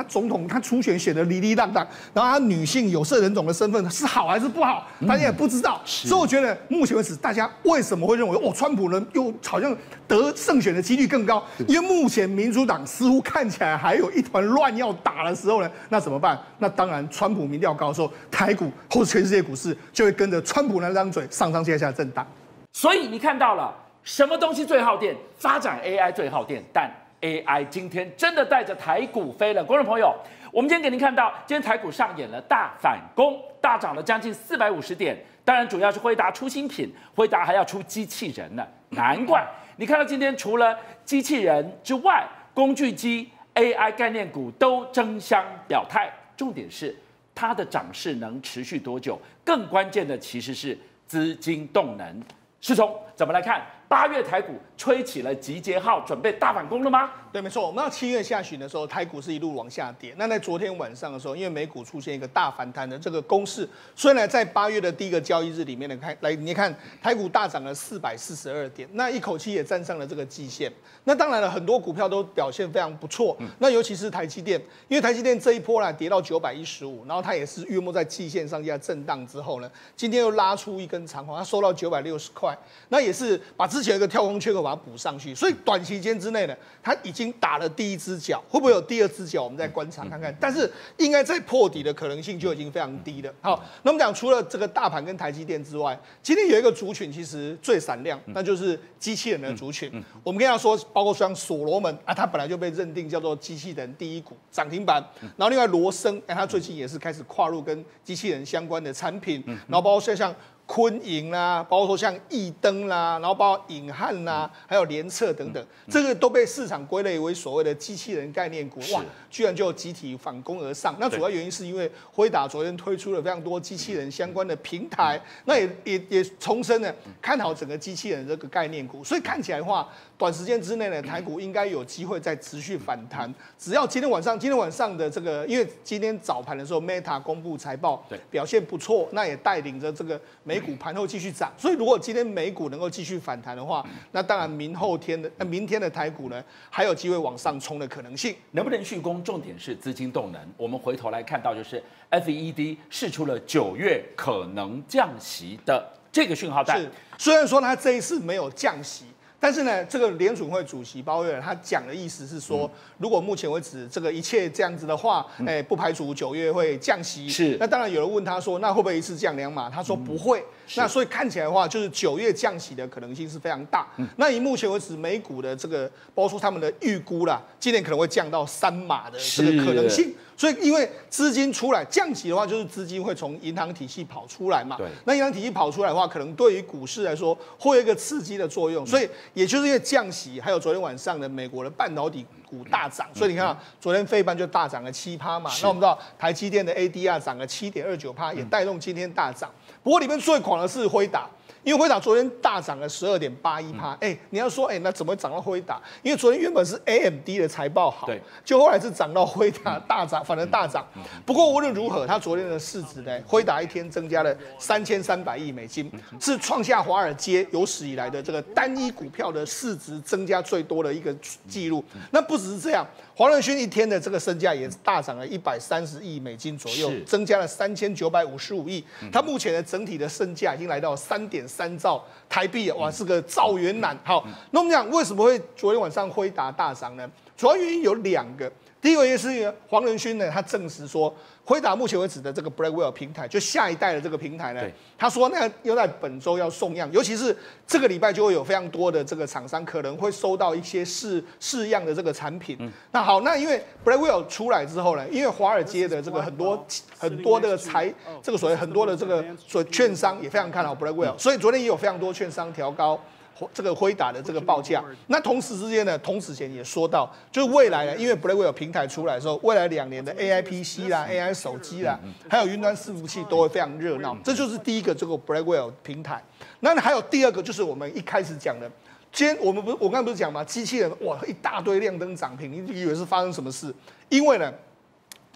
总统他初选选的哩哩浪荡，然后他女性有色人种的身份是好还是不好，大家也不知道。嗯、所以我觉得目前为止，大家为什么会认为哦，川普呢又好像得胜选的几率更高？因为目前民主党似乎看起来还有一团乱要打的时候呢，那怎么办？那当然，川普民调高的时候，台股或者全世界股市就会跟着川普那张嘴上上下下震荡。 所以你看到了什么东西最耗电？发展 A I 最耗电，但 A I 今天真的带着台股飞了。观众朋友，我们今天给您看到，今天台股上演了大反攻，大涨了将近四百五十点。当然，主要是辉达出新品，辉达还要出机器人呢，难怪你看到今天除了机器人之外，工具机、A I 概念股都争相表态。重点是它的涨势能持续多久？更关键的其实是资金动能。世聪怎么来看？八月台股吹起了集结号，准备大反攻了吗？ 对，没错。我们到七月下旬的时候，台股是一路往下跌。那在昨天晚上的时候，因为美股出现一个大反弹的这个攻势，所以呢，在八月的第一个交易日里面呢，看来你看台股大涨了四百四十二点，那一口气也站上了这个季线。那当然了，很多股票都表现非常不错。嗯、那尤其是台积电，因为台积电这一波呢跌到九百一十五，然后它也是约莫在季线上下震荡之后呢，今天又拉出一根长红，它收到九百六十块，那也是把之前一个跳空缺口把它补上去，所以短期间之内呢，它已经打了第一只脚，会不会有第二只脚？我们再观察看看。但是应该再破底的可能性就已经非常低了。好，那我们讲除了这个大盘跟台积电之外，今天有一个族群其实最闪亮，那就是机器人的族群。我们跟大家说，包括像所罗门啊，它本来就被认定叫做机器人第一股，涨停板。然后另外罗森，哎，它最近也是开始跨入跟机器人相关的产品，然后包括像。昆盈啦，包括说像易登啦，然后包括隐汉啦，还有联测等等，嗯、这个都被市场归类为所谓的机器人概念股。哇，居然就集体反攻而上。那主要原因是因为辉达昨天推出了非常多机器人相关的平台，嗯、那也也也重申了看好整个机器人这个概念股。所以看起来的话，短时间之内呢，台股应该有机会再持续反弹。只要今天晚上，今天晚上的这个，因为今天早盘的时候 ，Meta 公布财报，表现不错，那也带领着这个美股盘后继续涨。所以如果今天美股能够继续反弹的话，那当然明后天的、呃、明天的台股呢，还有机会往上冲的可能性。 能不能续攻？重点是资金动能。我们回头来看到，就是 F E D 释出了九月可能降息的这个讯号弹。 是，虽然说它这一次没有降息。但是呢，这个联储会主席鲍威尔他讲的意思是说，嗯、如果目前为止这个一切这样子的话，哎、嗯欸，不排除九月会降息。 是。 那当然有人问他说，那会不会一次降两码？他说不会。嗯、那所以看起来的话，就是九月降息的可能性是非常大。嗯、那以目前为止美股的这个，包括说他们的预估啦，今年可能会降到三码的这个可能性。所以，因为资金出来降息的话，就是资金会从银行体系跑出来嘛。 对。 那银行体系跑出来的话，可能对于股市来说会有一个刺激的作用。嗯、所以，也就是因为降息，还有昨天晚上的美国的半导体股大涨，所以你看啊，昨天费半就大涨了七趴嘛。那我们知道台积电的 A D R 涨了七点二九趴，也带动今天大涨。不过里面最狂的是辉达。因为辉达昨天大涨了十二点八一趴，哎，你要说，哎，那怎么涨到辉达？因为昨天原本是 A M D 的财报好， 对， 就后来是涨到辉达大涨，反而大涨。不过无论如何，它昨天的市值呢，辉达一天增加了三千三百亿美金，是创下华尔街有史以来的这个单一股票的市值增加最多的一个记录。那不只是这样，黄仁勋一天的这个身价也大涨了一百三十亿美金左右，增加了三千九百五十五亿。他目前的整体的身价已经来到三点三兆台币，哇，是个兆元男。好，那我们讲为什么会昨天晚上辉达大涨呢？主要原因有两个。第一个也是黄仁勋呢，他证实说，辉达目前为止的这个 Blackwell 平台，就下一代的这个平台呢，他说那要在本周要送样，尤其是这个礼拜就会有非常多的这个厂商可能会收到一些试试样的这个产品。嗯、那好，那因为 Blackwell 出来之后呢，因为华尔街的这个很多很多的财，这个所谓很多的这个所谓券商也非常看好 Blackwell， 所以昨天也有非常多券商调高这个辉达的这个报价。那同时之间呢，同时前也说到，就是未来呢，因为 Blackwell 平台出来的时候，未来两年的 A I P C 啦、A I 手机啦，还有云端伺服器都会非常热闹。这就是第一个这个 Blackwell 平台。那还有第二个，就是我们一开始讲的，今天我们不是我刚才不是讲吗？机器人哇，一大堆亮灯涨停，你以为是发生什么事？因为呢，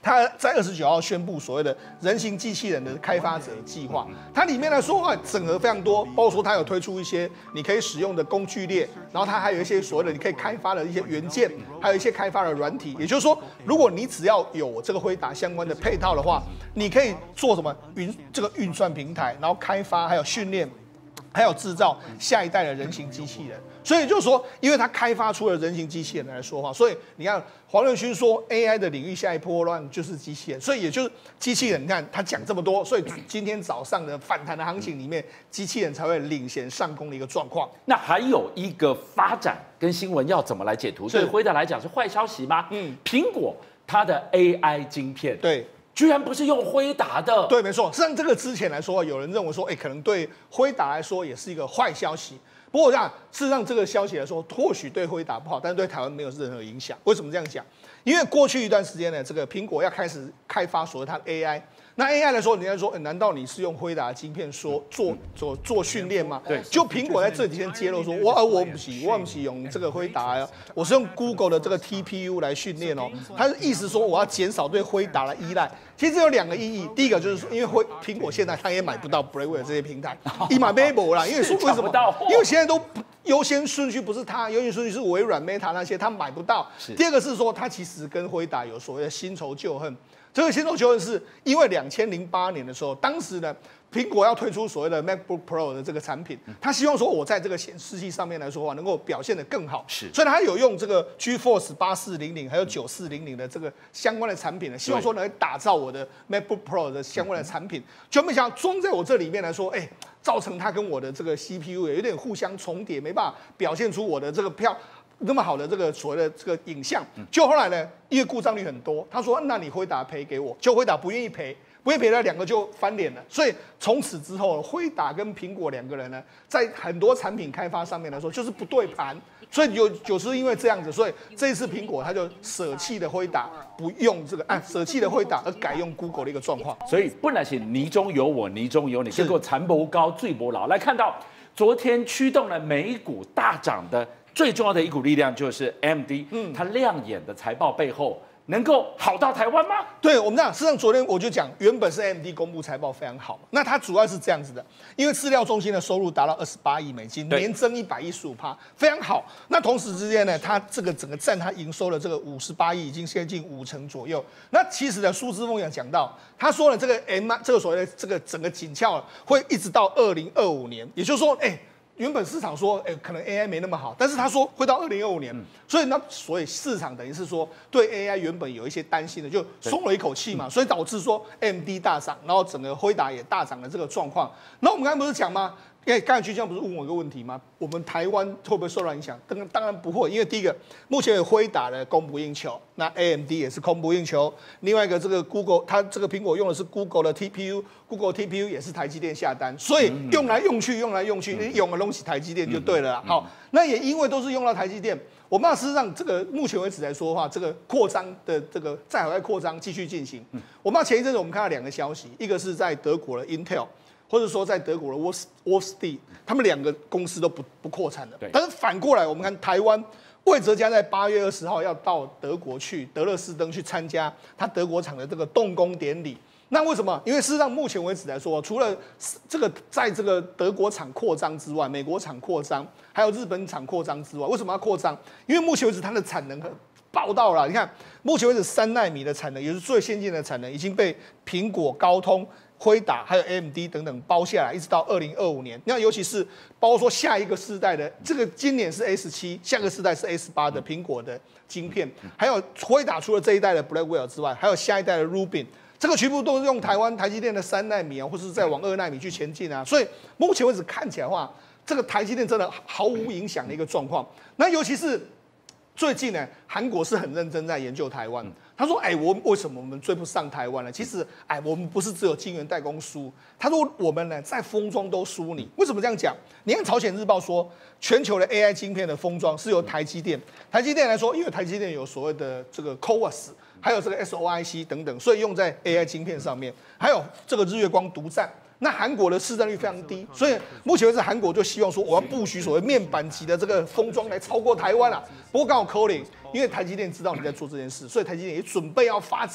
他在二十九号宣布所谓的人形机器人的开发者计划，它里面来说啊，整合非常多，包括说它有推出一些你可以使用的工具列，然后它还有一些所谓的你可以开发的一些元件，还有一些开发的软体。也就是说，如果你只要有这个辉达相关的配套的话，你可以做什么云这个运算平台，然后开发还有训练。还有制造下一代的人形机器人，所以就是说，因为它开发出了人形机器人来说话，所以你看黄仁勋说 A I 的领域下一波乱就是机器人，所以也就是机器人，你看他讲这么多，所以今天早上的反弹的行情里面，机器人才会领先上攻的一个状况。 那还有一个发展跟新闻要怎么来解读？对辉达来讲是坏消息吗？嗯，苹果它的 A I 晶片， 对。 居然不是用辉达的， 对，没错。实际上，这个之前来说，有人认为说，哎，可能对辉达来说也是一个坏消息。不过，这样事实上，这个消息来说，或许对辉达不好，但是对台湾没有任何影响。为什么这样讲？因为过去一段时间呢，这个苹果要开始开发所谓它的 A I。那 A I 来说，人家说，欸、难道你是用辉达的晶片说做做做训练吗？ 对， 就苹果在这几天揭露说，我而我不是我不是用这个辉达呀，我是用 Google 的这个 T P U 来训练哦。他的意思说，我要减少对辉达的依赖。其实有两个意义，第一个就是说，因为辉苹果现在它也买不到 Blackwell 这些平台，一买没有啦，因为说为什么？因为现在都优先顺序不是它，优先顺序是微软、Meta 那些，它买不到。第二个是说，它其实跟辉达有所谓的新仇旧恨。这个新仇旧恨是因为两千零八年的时候，当时呢，苹果要推出所谓的 MacBook Pro 的这个产品，他希望说我在这个显示器上面来说的话，能够表现得更好， 是， 所以他有用这个 GeForce 八四零零还有九四零零的这个相关的产品呢，希望说能打造我的 MacBook Pro 的相关的产品，就没想到装在我这里面来说，哎，造成它跟我的这个 C P U 有点互相重叠，没办法表现出我的这个票。那么好的这个所谓的这个影像，就后来呢，因为故障率很多，他说那你辉达赔给我，就辉达不愿意赔，不愿意赔了，两个就翻脸了。所以从此之后，辉达跟苹果两个人呢，在很多产品开发上面来说，就是不对盘。所以有就是因为这样子，所以这一次苹果它就舍弃了辉达，不用这个啊，舍弃了辉达而改用 Google 的一个状况。 所以本来是泥中有我，泥中有你，结果残不高，罪不老。来看到昨天驱动了美股大涨的。最重要的一股力量就是 A M D， 嗯，它亮眼的财报背后能够好到台湾吗？ 对，我们讲，实际上昨天我就讲，原本是 A M D 公布财报非常好，那它主要是这样子的，因为资料中心的收入达到二十八亿美金，年增一百一十五趴，非常好。那同时之间呢，它这个整个占它营收的这个五十八亿，已经接近五成左右。那其实呢，苏之峰也讲到，他说了这个 M 这个所谓的这个整个紧俏会一直到二零二五年，也就是说，哎、欸。原本市场说，哎、欸，可能 A I 没那么好，但是他说会到二零二五年，嗯、所以那所以市场等于是说对 A I 原本有一些担心的，就松了一口气嘛，所以导致说 A M D 大涨，然后整个辉达也大涨的这个状况。那我们刚才不是讲吗？因为刚才居江不是问我一个问题吗？我们台湾会不会受到影响？当然当然不会，因为第一个，目前有辉达的供不应求，那 A M D 也是供不应求。另外一个，这个 Google 它这个苹果用的是 Google 的 T P U，Google T P U 也是台积电下单，所以用来用去，用来用去，你用了东西台积电就对了啦。好，那也因为都是用到台积电，我们事实上这个目前为止来说的话，这个扩张的这个在海外扩张继续进行。我们前一阵子我们看到两个消息，一个是在德国的 Intel。或者说在德国的 Wolfspeed， 他们两个公司都不不扩产的。但是反过来，我们看台湾魏哲家在八月二十号要到德国去德勒斯登去参加他德国厂的这个动工典礼。那为什么？因为事实上目前为止来说，除了这个在这个德国厂扩张之外，美国厂扩张，还有日本厂扩张之外，为什么要扩张？因为目前为止它的产能爆到了。你看，目前为止三奈米的产能，也是最先进的产能，已经被苹果、高通、辉达还有 A M D 等等包下来，一直到二零二五年。那尤其是包括说下一个世代的，这个今年是 A 十七，下个世代是 A 十八的苹果的晶片，还有辉达除了这一代的 Blackwell 之外，还有下一代的 Rubin， 这个全部都是用台湾台积电的三奈米啊，或是再往二奈米去前进啊。所以目前为止看起来的话，这个台积电真的毫无影响的一个状况。那尤其是最近呢，韩国是很认真在研究台湾。他说：“哎，我为什么我们追不上台湾呢？其实，哎，我们不是只有晶圆代工输。他说我们呢在封装都输你。为什么这样讲？你看朝鲜日报说，全球的 A I 晶片的封装是由台积电。台积电来说，因为台积电有所谓的这个 C O A S， 还有这个 S O I C 等等，所以用在 A I 晶片上面。还有这个日月光独占。那韩国的市占率非常低，所以目前为止韩国就希望说，我要布局所谓面板级的这个封装来超过台湾了。不过刚好 calling。”因为台积电知道你在做这件事，所以台积电也准备要发展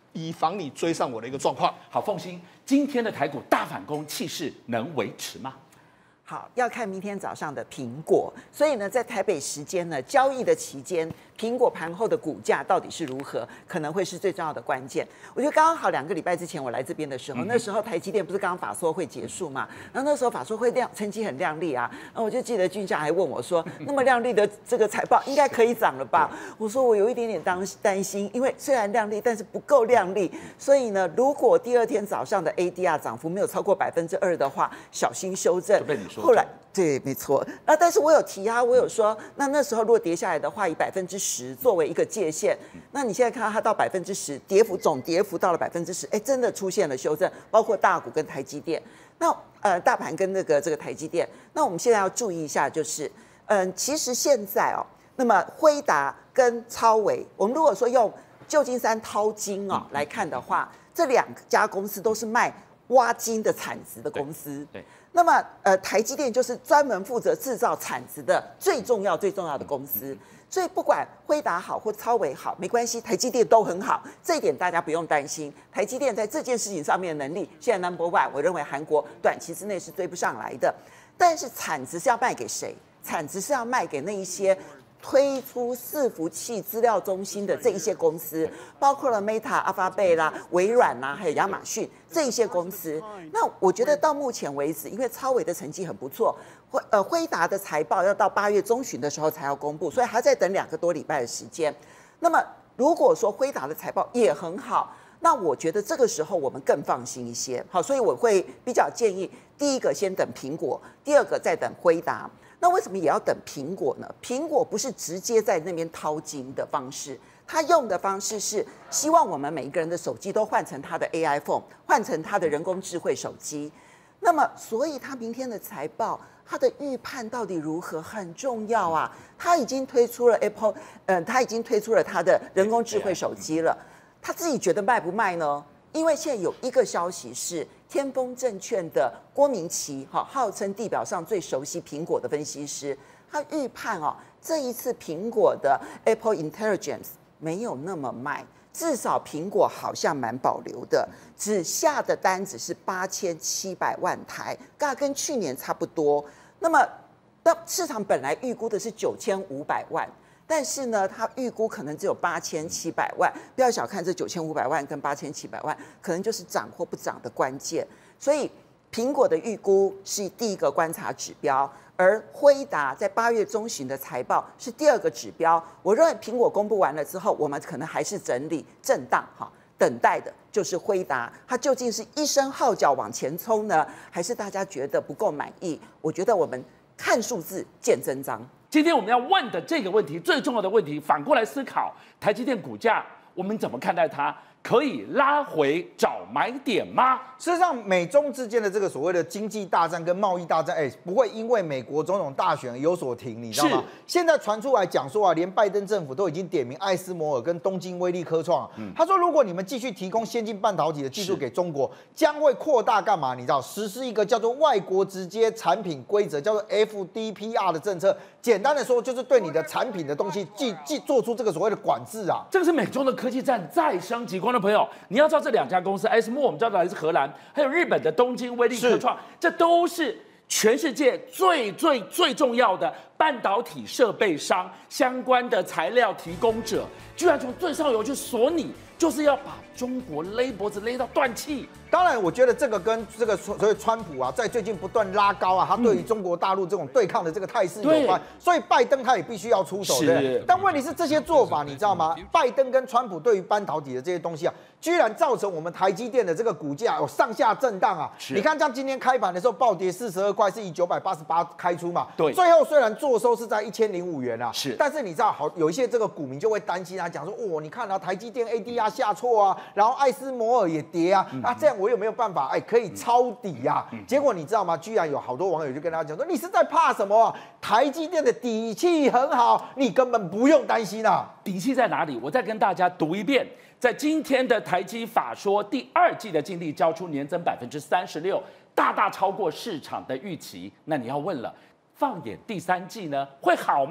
以防你追上我的一个状况。 好，凤馨，今天的台股大反攻气势能维持吗？ 好，要看明天早上的苹果，所以呢，在台北时间呢交易的期间，苹果盘后的股价到底是如何，可能会是最重要的关键。我觉得刚刚好两个礼拜之前我来这边的时候，嗯、那时候台积电不是刚刚法说会结束嘛，然后那时候法说会亮成绩很亮丽啊，然后我就记得俊相还问我说，那么亮丽的这个财报应该可以涨了吧？我说我有一点点担担心，因为虽然亮丽，但是不够亮丽，所以呢，如果第二天早上的 A D R 涨幅没有超过百分之二的话，小心修正。后来对，没错。啊，但是我有提啊，我有说，那那时候如果跌下来的话，以百分之十作为一个界限，那你现在看到它到百分之十，跌幅总跌幅到了百分之十，哎，真的出现了修正，包括大股跟台积电。那呃，大盘跟那个这个台积电，那我们现在要注意一下，就是嗯、呃，其实现在哦，那么辉达跟超微，我们如果说用旧金山淘金哦来看的话，这两家公司都是卖挖金的产值的公司。对。对那么，呃，台积电就是专门负责制造产值的最重要、最重要的公司，所以不管辉达好或超微好，没关系，台积电都很好，这一点大家不用担心。台积电在这件事情上面的能力，现在 number one， 我认为韩国短期之内是追不上来的。但是产值是要卖给谁？产值是要卖给那一些推出伺服器资料中心的这一些公司，包括了 Meta、Alphabet 啦、微软啦，还有亚马逊这一些公司。那我觉得到目前为止，因为超微的成绩很不错，辉呃辉达的财报要到八月中旬的时候才要公布，所以还在等两个多礼拜的时间。那么如果说辉达的财报也很好，那我觉得这个时候我们更放心一些。好，所以我会比较建议，第一个先等苹果，第二个再等辉达。那为什么也要等苹果呢？苹果不是直接在那边掏金的方式，它用的方式是希望我们每一个人的手机都换成它的 A I phone， 换成它的人工智慧手机。那么，所以它明天的财报，它的预判到底如何很重要啊。它已经推出了 Apple， 呃，它已经推出了它的人工智慧手机了。他自己觉得卖不卖呢？因为现在有一个消息是，天风证券的郭明骐，哈，号称地表上最熟悉苹果的分析师，他预判哦，这一次苹果的 Apple Intelligence 没有那么卖，至少苹果好像蛮保留的，只下的单子是八千七百万台，大概跟去年差不多。那么，那市场本来预估的是九千五百万。但是呢，他预估可能只有八千七百万，不要小看这九千五百万跟八千七百万，可能就是涨或不涨的关键。所以，苹果的预估是第一个观察指标，而辉达在八月中旬的财报是第二个指标。我认为苹果公布完了之后，我们可能还是整理震荡哈，等待的就是辉达，它究竟是一声号角往前冲呢，还是大家觉得不够满意？我觉得我们看数字见真章。 今天我们要问的这个问题，最重要的问题，反过来思考，台积电股价，我们怎么看待它？可以拉回找买点吗？ 事实上，美中之间的这个所谓的经济大战跟贸易大战，哎，不会因为美国总统大选有所停，你知道吗？现在传出来讲说啊，连拜登政府都已经点名艾斯摩尔跟东京威力科创、啊嗯，他说如果你们继续提供先进半导体的技术给中国，将会扩大干嘛？你知道，实施一个叫做外国直接产品规则，叫做 F D P R 的政策。简单的说，就是对你的产品的东西既既做出这个所谓的管制啊。 这个是美中的科技战再升级。观众朋友，你要知道这两家公司，艾斯摩我们知道来自荷兰，还有日本的东京威力科创，这都是全世界最最最重要的半导体设备商相关的材料提供者，居然从最上游去锁你，就是要把中国勒脖子勒到断气。 当然，我觉得这个跟这个所谓川普啊，在最近不断拉高啊，他对于中国大陆这种对抗的这个态势有关，所以拜登他也必须要出手的。但问题是，这些做法你知道吗？拜登跟川普对于半导体的这些东西啊，居然造成我们台积电的这个股价有上下震荡啊。你看，像今天开盘的时候暴跌四十二块，是以九百八十八开出嘛。对。最后虽然做收是在一千零五元啊，是，但是你知道，好有一些这个股民就会担心啊，讲说，哦，你看啊，台积电 A D R 下挫啊，然后艾斯摩尔也跌啊，嗯、啊，这样我有没有办法哎可以抄底啊？嗯、结果你知道吗？居然有好多网友就跟他讲说，你是在怕什么啊？台积电的底气很好，你根本不用担心啊。 底气在哪里？我再跟大家读一遍。在今天的台积法说，第二季的净利交出年增百分之三十六，大大超过市场的预期。那你要问了，放眼第三季呢，会好吗？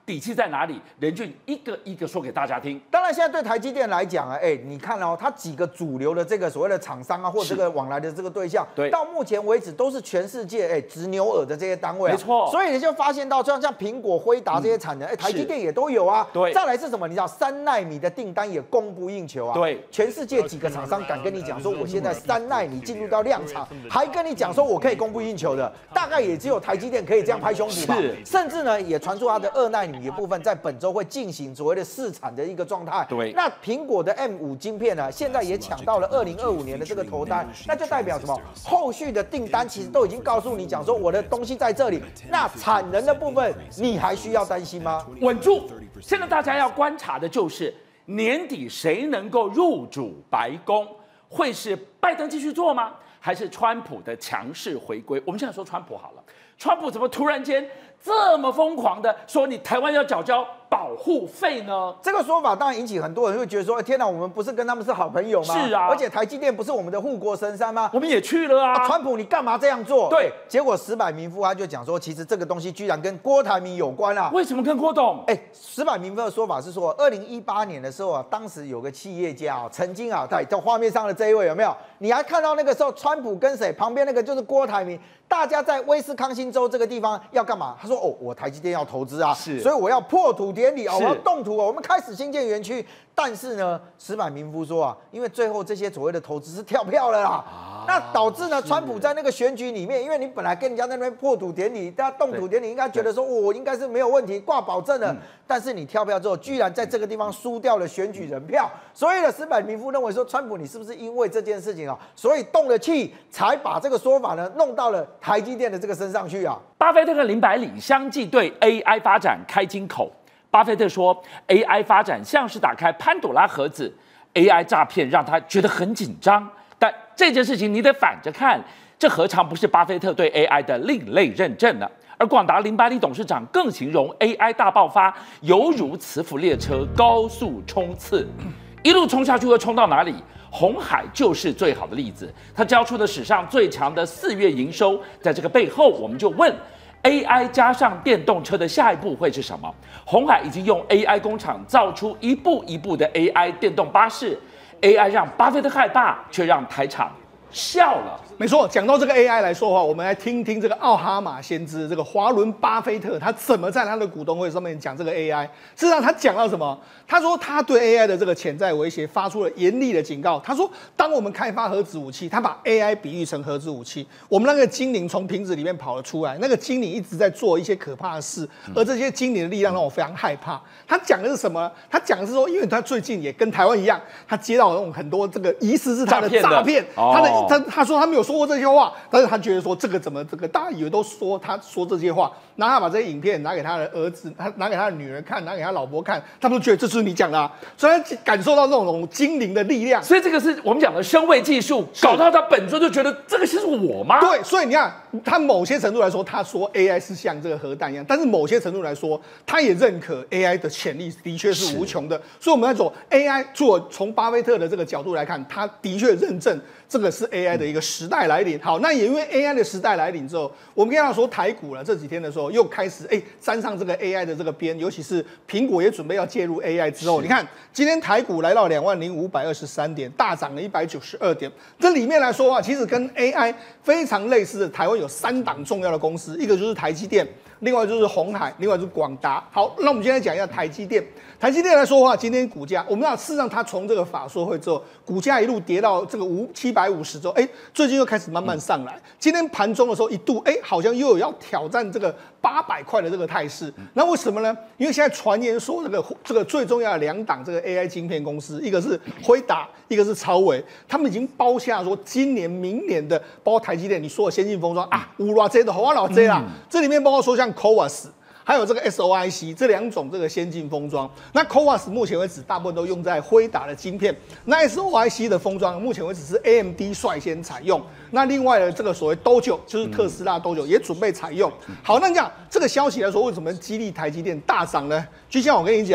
底气在哪里？任俊一个一个说给大家听。 当然，现在对台积电来讲啊，哎，你看哦，它几个主流的这个所谓的厂商啊，或者这个往来的这个对象， 对， 到目前为止都是全世界哎直牛耳的这些单位、啊， 没错。 所以你就发现到，像像苹果、辉达这些产能，哎、嗯，台积电也都有啊。 对。 再来是什么？你知道三奈米的订单也供不应求啊。 对。 全世界几个厂商敢跟你讲说，我现在三奈米进入到量产，还跟你讲说我可以供不应求的，大概也只有台积电可以这样拍胸脯吧。 是。 甚至呢，也传出它的二奈米的部分在本周会进行所谓的试产的一个状态。 对。 那苹果的 M 五晶片呢，现在也抢到了二零二五年的这个头单，那就代表什么？后续的订单其实都已经告诉你讲说，我的东西在这里。那产能的部分，你还需要担心吗？ 稳住！现在大家要观察的就是年底谁能够入主白宫，会是拜登继续做吗？还是川普的强势回归？我们现在说川普好了，川普怎么突然间这么疯狂的说你台湾要缴交保护费呢？ 这个说法当然引起很多人会觉得说，天哪，我们不是跟他们是好朋友吗？ 是啊， 而且台积电不是我们的护国神山吗？ 我们也去了啊。 啊川普，你干嘛这样做？ 对， 结果石柏民夫他就讲说，其实这个东西居然跟郭台铭有关啊。 为什么跟郭董？ 哎，石柏民夫的说法是说，二零一八年的时候啊，当时有个企业家啊，曾经啊，在在画面上的这一位有没有？你还看到那个时候，川普跟谁？旁边那个就是郭台铭。大家在威斯康星州这个地方要干嘛？他说：“哦，我台积电要投资啊， 是， 所以我要破土典礼哦，我要动土哦，我们开始新建园区。”但是呢，石柏民夫说啊，因为最后这些所谓的投资是跳票了啦。啊那导致呢，川普在那个选举里面，因为你本来跟人家在那边破土典礼，大家动土典礼应该觉得说，我、哦、应该是没有问题，挂保证了。嗯、但是你跳票之后，居然在这个地方输掉了选举人票，所以呢，石柏民夫认为说，川普你是不是因为这件事情啊，所以动了气，才把这个说法呢弄到了台积电的这个身上去啊？ 巴菲特跟林百里相继对 A I 发展开金口。巴菲特说 ，A I 发展像是打开潘朵拉盒子 ，A I 诈骗让他觉得很紧张。但这件事情你得反着看，这何尝不是巴菲特对 A I 的另类认证呢？而广达林百里董事长更形容 A I 大爆发犹如磁浮列车高速冲刺，一路冲下去会冲到哪里？鸿海就是最好的例子，它交出的史上最强的四月营收，在这个背后，我们就问 A I 加上电动车的下一步会是什么？鸿海已经用 A I 工厂造出一步一步的 A I 电动巴士。A I 让巴菲特害怕，却让台厂笑了。 没错，讲到这个 A I 来说的话，我们来听听这个奥哈马先知这个华伦巴菲特他怎么在他的股东会上面讲这个 A I。事实上，他讲到什么？他说他对 A I 的这个潜在威胁发出了严厉的警告。他说，当我们开发核子武器，他把 A I 比喻成核子武器，我们那个精灵从瓶子里面跑了出来，那个精灵一直在做一些可怕的事，而这些精灵的力量让我非常害怕。他讲的是什么？他讲的是说，因为他最近也跟台湾一样，他接到那种很多这个疑似是他的诈骗，他的他他说他没有说过这些话，但是他觉得说这个怎么这个大家以为都说他说这些话，然后他把这些影片拿给他的儿子，他拿给他的女儿看，拿给他老婆看，他们都觉得这是你讲的、啊，所以他感受到那种精灵的力量。 所以这个是我们讲的声位技术，搞到他本尊就觉得这个是我吗？ 对，所以你看，他某些程度来说，他说 A I 是像这个核弹一样，但是某些程度来说，他也认可 A I 的潜力的确是无穷的。所以我们在走 A I， 做从巴菲特的这个角度来看，他的确认证这个是 A I 的一个时代来临。好，那也因为 A I 的时代来临之后，我们跟他说台股了，这几天的时候又开始哎沾上这个 A I 的这个边，尤其是苹果也准备要介入 A I 之后，你看今天台股来到两万零五百二十三点，大涨了一百九十二点。这里面来说啊，其实跟 A I 非常类似的，台湾有三档重要的公司，一个就是台积电，另外就是鸿海，另外就是广达。好，那我们今天讲一下台积电。台积电来说的话，今天股价，我们知道，事实上它从这个法说会之后，股价一路跌到这个五七百五十之后，哎，最近又开始慢慢上来。今天盘中的时候一度，哎，好像又有要挑战这个八百块的这个态势。那为什么呢？因为现在传言说，这个这个最重要的两档这个 A I 晶片公司，一个是辉达，一个是超微，他们已经包下说今年、明年的，包括台积电，你说的先进封装啊，乌拉这的、华老这啦，这里面包括说像 C O A S。还有这个 S O I C 这两种这个先进封装，那 C O A S 目前为止大部分都用在辉达的晶片，那 S O I C 的封装目前为止是 A M D 率先采用，那另外的这个所谓 Dojo 就是特斯拉 Dojo 也准备采用。好，那你讲这个消息来说，为什么激励台积电大涨呢？就像我跟你讲，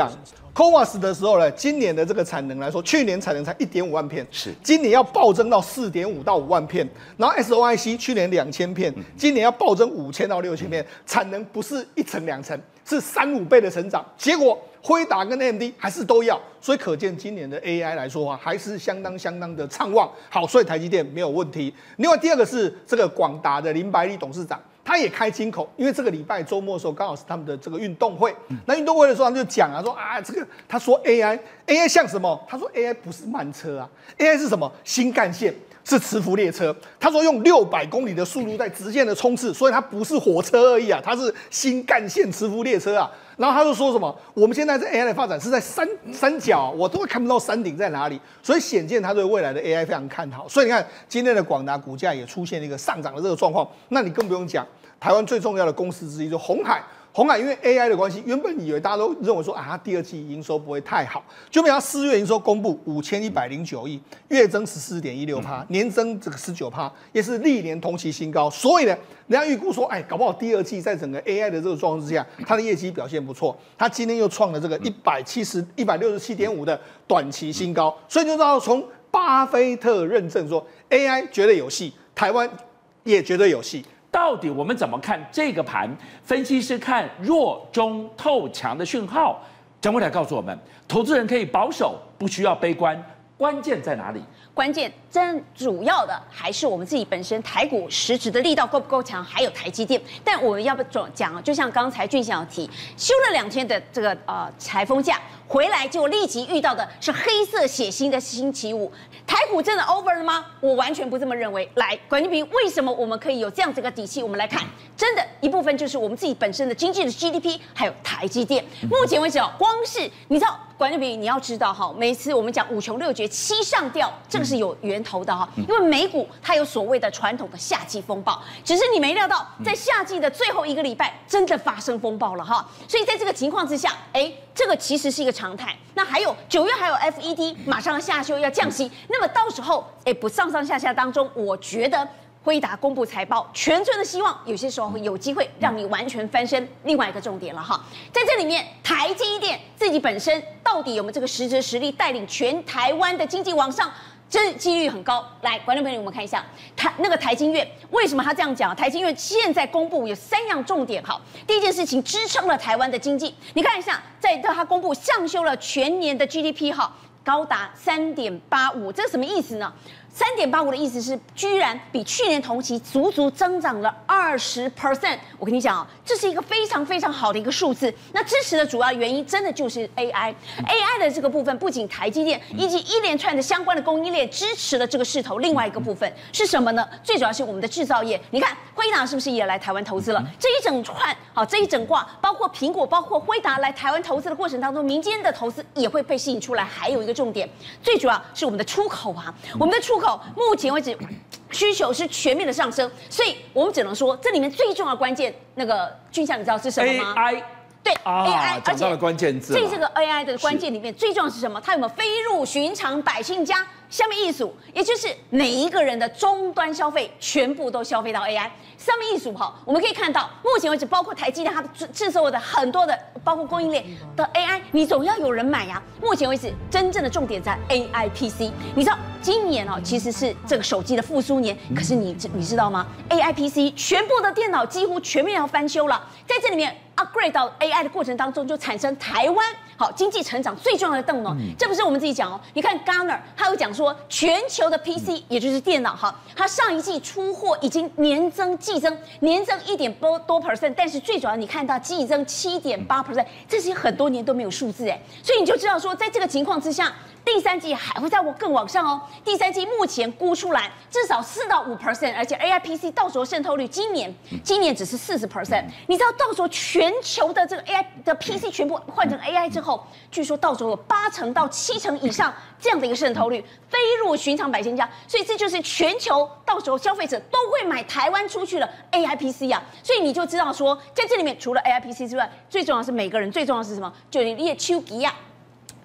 C O V A S 的时候呢，今年的这个产能来说，去年产能才一点五万片， 是今年要暴增到四点五到五万片。然后 S O I C 去年两千片，今年要暴增五千到六千片，产能不是一层两层，是三五倍的成长。结果辉达跟 A M D 还是都要，所以可见今年的 A I 来说啊，还是相当相当的畅旺。好，所以台积电没有问题。另外第二个是这个广达的林百里董事长。他也开金口，因为这个礼拜周末的时候刚好是他们的这个运动会。那运动会的时候，他们就讲啊，说啊，这个他说 A I，A I 像什么？他说 A I 不是慢车啊 ，A I 是什么？新干线，是磁浮列车。他说用六百公里的速度在直线的冲刺，所以它不是火车而已啊，它是新干线磁浮列车啊。然后他就说什么？我们现在在 A I 的发展是在山山脚，我都会看不到山顶在哪里，所以显见他对未来的 A I 非常看好。所以你看今天的广达股价也出现了一个上涨的这个状况，那你更不用讲。台湾最重要的公司之一就是鸿海，鸿海因为 A I 的关系，原本以为大家都认为说啊，它第二季营收不会太好，就没想到四月营收公布五千一百零九亿，月增十四点一六趴，年增这个十九趴，也是历年同期新高。所以呢，人家预估说，哎，搞不好第二季在整个 A I 的这个状况之下，它的业绩表现不错。它今天又创了这个一百七十一百六十七点五的短期新高，所以就知道从巴菲特认证说 A I 绝对有戏，台湾也绝对有戏。 到底我们怎么看这个盘？分析师看弱中透强的讯号。蒋伟来告诉我们，投资人可以保守，不需要悲观，关键在哪里？ 关键真主要的还是我们自己本身台股实质的力道够不够强，还有台积电。但我们要不讲啊？就像刚才俊相提，休了两天的这个呃台风假，回来就立即遇到的是黑色血腥的星期五。台股真的 over 了吗？我完全不这么认为。来，管金平，为什么我们可以有这样子个底气？我们来看，真的一部分就是我们自己本身的经济的 G D P， 还有台积电。目前为止哦，光是你知道，管金平，你要知道哈，每次我们讲五穷六绝七上吊，这个是有源头的哈，因为美股它有所谓的传统的夏季风暴，只是你没料到，在夏季的最后一个礼拜，真的发生风暴了哈。所以在这个情况之下，哎，这个其实是一个常态。那还有九月还有 F E D 马上要下修要降息，那么到时候哎不上上下下当中，我觉得辉达公布财报，全村的希望有些时候有机会让你完全翻身。另外一个重点了哈，在这里面台积电自己本身到底有没有这个实质实力带领全台湾的经济往上？这几率很高。来，观众朋友，我们看一下台那个台经院为什么他这样讲？台经院现在公布有三样重点，好，第一件事情支撑了台湾的经济。你看一下，在他公布上修了全年的 G D P 哈，高达三点八五，这什么意思呢？三点八五的意思是，居然比去年同期足足增长了二十 percent。我跟你讲啊，这是一个非常非常好的一个数字。那支持的主要原因，真的就是 A I。A I 的这个部分，不仅台积电以及一连串的相关的供应链支持了这个势头，另外一个部分是什么呢？最主要是我们的制造业。你看，辉达是不是也来台湾投资了？这一整串，好，这一整挂，包括苹果，包括辉达来台湾投资的过程当中，民间的投资也会被吸引出来。还有一个重点，最主要是我们的出口啊，我们的出口。目前为止，需求是全面的上升，所以我们只能说，这里面最重要的关键，那个俊相，你知道是什么吗 ？A I。 对、 啊、 A I， 讲到了关键字。 这这个 A I 的关键里面，最重要是什么？它有没有飞入寻常百姓家？下面艺术，也就是每一个人的终端消费，全部都消费到 A I。上面艺术哈，我们可以看到，目前为止，包括台积电它制制作的很多的，包括供应链的 A I， 你总要有人买呀。目前为止，真正的重点在 A I P C。你知道今年哦，其实是这个手机的复苏年，可是你你知道吗 ？A I P C 全部的电脑几乎全面要翻修了，在这里面 upgrade 到 A I 的过程当中，就产生台湾好经济成长最重要的动能。嗯、这不是我们自己讲哦，你看 Gartner 他有讲说，全球的 P C、嗯、也就是电脑哈，它上一季出货已经年增季增，年增一点多多 percent， 但是最主要你看到季增七点八 percent， 这些很多年都没有数字哎，所以你就知道说，在这个情况之下。第三季还会再更往上哦。第三季目前估出来至少四到五 percent， 而且 A I P C 到时候渗透率今年今年只是四十 percent。你知道到时候全球的这个 A I 的 P C 全部换成 A I 之后，据说到时候有八成到七成以上这样的一个渗透率，飞入寻常百姓家。所以这就是全球到时候消费者都会买台湾出去的 A I P C 啊。所以你就知道说，在这里面除了 A I P C 之外，最重要的是每个人最重要的是什么？就是你的手机啊。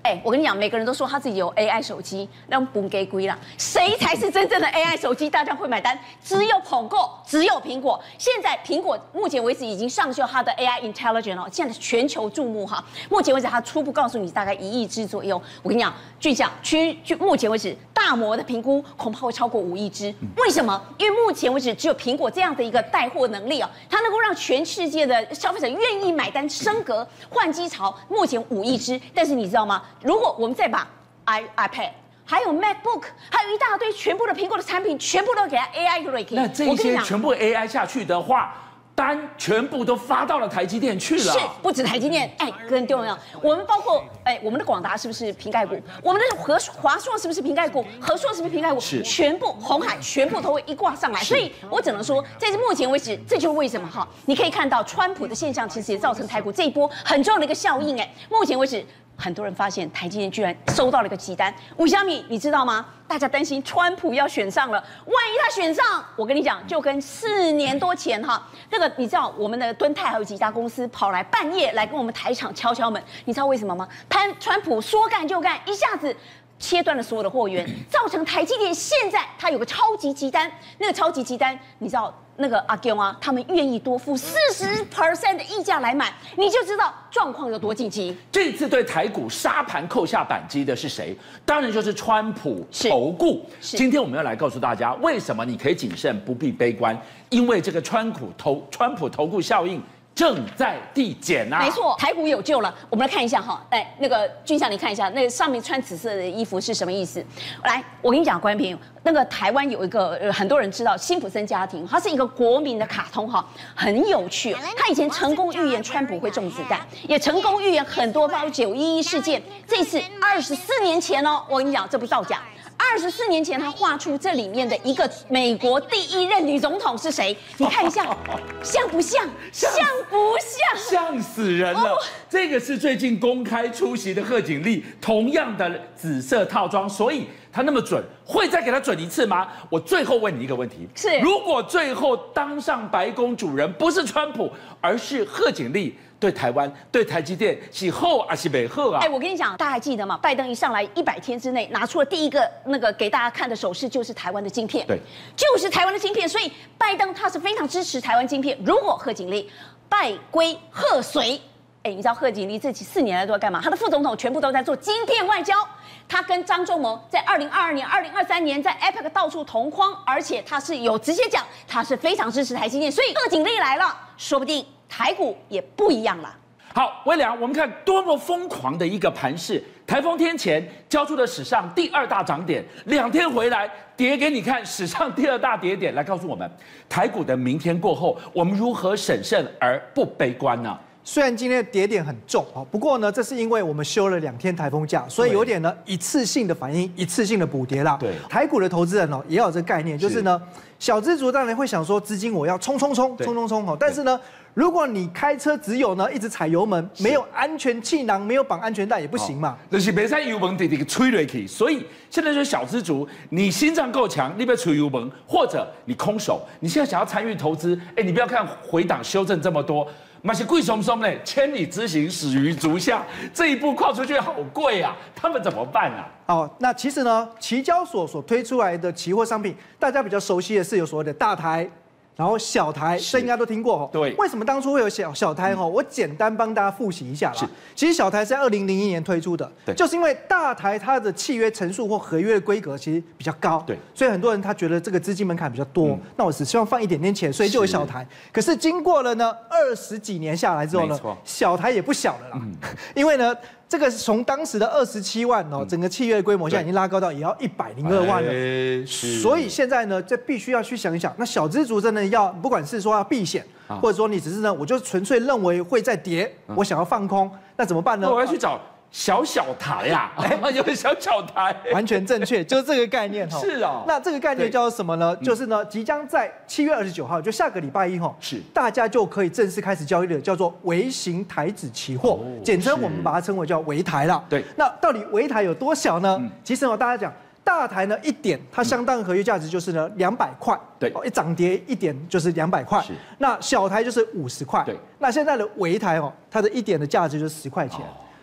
哎，我跟你讲，每个人都说他自己有 A I 手机，那不给归啦。谁才是真正的 A I 手机？大家会买单？只有捧购，只有苹果。现在苹果目前为止已经上秀它的 A I Intelligence 哦，现在全球注目哈。目前为止，它初步告诉你大概一亿只左右。我跟你讲，据讲，去据目前为止，大摩的评估恐怕会超过五亿只。为什么？因为目前为止只有苹果这样的一个带货能力哦，它能够让全世界的消费者愿意买单升格换机潮。目前五亿只，但是你知道吗？如果我们再把 i iPad 还有 MacBook 还有一大堆全部的苹果的产品，全部都给它 A I ranking， 那这些全部 A I 下去的话，单全部都发到了台积电去了。 是，不止台积电，哎，更重要，我们包括哎，我们的广达是不是瓶盖股？我们的和华硕是不是瓶盖股？和硕是不是瓶盖股？ 是， 全部红海全部都会一挂上来。所以我只能说，在目前为止，这就是为什么哈，你可以看到川普的现象，其实也造成台股这一波很重要的一个效应。哎，目前为止。很多人发现台积电居然收到了一个急单，吴小米，你知道吗？大家担心川普要选上了，万一他选上，我跟你讲，就跟四年多前哈，那个你知道我们的敦泰还有几家公司跑来半夜来跟我们台厂敲敲门，你知道为什么吗？潘川普说干就干，一下子。切断了所有的货源，造成台积电现在它有个超级急单，那个超级急单，你知道那个阿公啊，他们愿意多付四十 percent 的溢价来买，你就知道状况有多紧急。 这次对台股杀盘扣下扳机的是谁？当然就是川普投顾。今天我们要来告诉大家，为什么你可以谨慎，不必悲观，因为这个川普投川普投顾效应。正在递减啊！ 没错，台股有救了。我们来看一下哈，哎，那个君祥，你看一下，那个上面穿紫色的衣服是什么意思？来，我跟你讲，关平，那个台湾有一个呃很多人知道辛普森家庭，它是一个国民的卡通哈，很有趣。他以前成功预言川普会中子弹，也成功预言很多包括九一一事件。这次二十四年前哦，我跟你讲，这不造假。二十四年前，他画出这里面的一个美国第一任女总统是谁？你看一下，像不像？像不像？ 像死人了！哦、这个是最近公开出席的贺锦丽，同样的紫色套装，所以他那么准，会再给他准一次吗？我最后问你一个问题： 是， 如果最后当上白宫主人不是川普，而是贺锦丽？对台湾、对台积电是后还是没后啊？ 哎，我跟你讲，大家还记得吗？拜登一上来一百天之内拿出了第一个那个给大家看的手势，就是台湾的晶片。 对， 就是台湾的晶片。所以拜登他是非常支持台湾晶片。如果贺锦丽拜归贺随，哎，你知道贺锦丽这四年来都在干嘛？他的副总统全部都在做晶片外交。他跟张忠谋在二零二二年、二零二三年在 A P E C 到处同框，而且他是有直接讲，他是非常支持台积电。所以贺锦丽来了，说不定。台股也不一样了。 好，微良，我们看多么疯狂的一个盘势。台风天前交出了史上第二大涨点，两天回来跌给你看，史上第二大跌点，来告诉我们台股的明天过后，我们如何审慎而不悲观呢？ 虽然今天的跌点很重啊，不过呢，这是因为我们休了两天台风假，所以有点呢一次性的反应，一次性的补跌啦。 对， 台股的投资人哦也有这个概念，就是呢，小资族当然会想说资金我要冲冲冲冲冲冲哦，但是呢，如果你开车只有呢一直踩油门，没有安全气囊，没有绑安全带也不行嘛。 就是别在油门底底吹落去，所以现在就是小资族，你心脏够强，你别吹油门，或者你空手，你现在想要参与投资，哎，你不要看回档修正这么多。那是贵松松嘞，千里之行始于足下，这一步跨出去好贵啊，他们怎么办啊？ 哦，那其实呢，期交所所推出来的期货商品，大家比较熟悉的是有所谓的大台。然后小台，这应该都听过哦。 对， 为什么当初会有小小台？哈，我简单帮大家复习一下啦。 是， 其实小台是在二零零一年推出的， 对， 就是因为大台它的契约成数或合约的规格其实比较高， 对， 所以很多人他觉得这个资金门槛比较多，嗯、那我只希望放一点点钱，所以就有小台。可是经过了呢二十几年下来之后呢，小台也不小了啦，嗯、因为呢。这个是从当时的二十七万哦，整个契约的规模现在已经拉高到也要一百零二万了， 哎、 所以现在呢，这必须要去想一想，那小资族真的要，不管是说要避险，啊、或者说你只是呢，我就纯粹认为会再跌，啊、我想要放空，那怎么办呢？ 我要去找。小小台呀、啊，哎，有小小台， 完全正确，就是这个概念哈。 是哦， 那这个概念叫做什么呢？就是呢，即将在七月二十九号，就下个礼拜一哈， 是大家就可以正式开始交易的，叫做微型台指期货，哦、简称我们把它称为叫微台啦。 对， 那到底微台有多小呢？ 嗯、 其实呢，大家讲大台呢一点，它相当合约价值就是呢两百块， 对， 一涨跌一点就是两百块。那小台就是五十块。 对， 那现在的微台哦，它的一点的价值就是十块钱。哦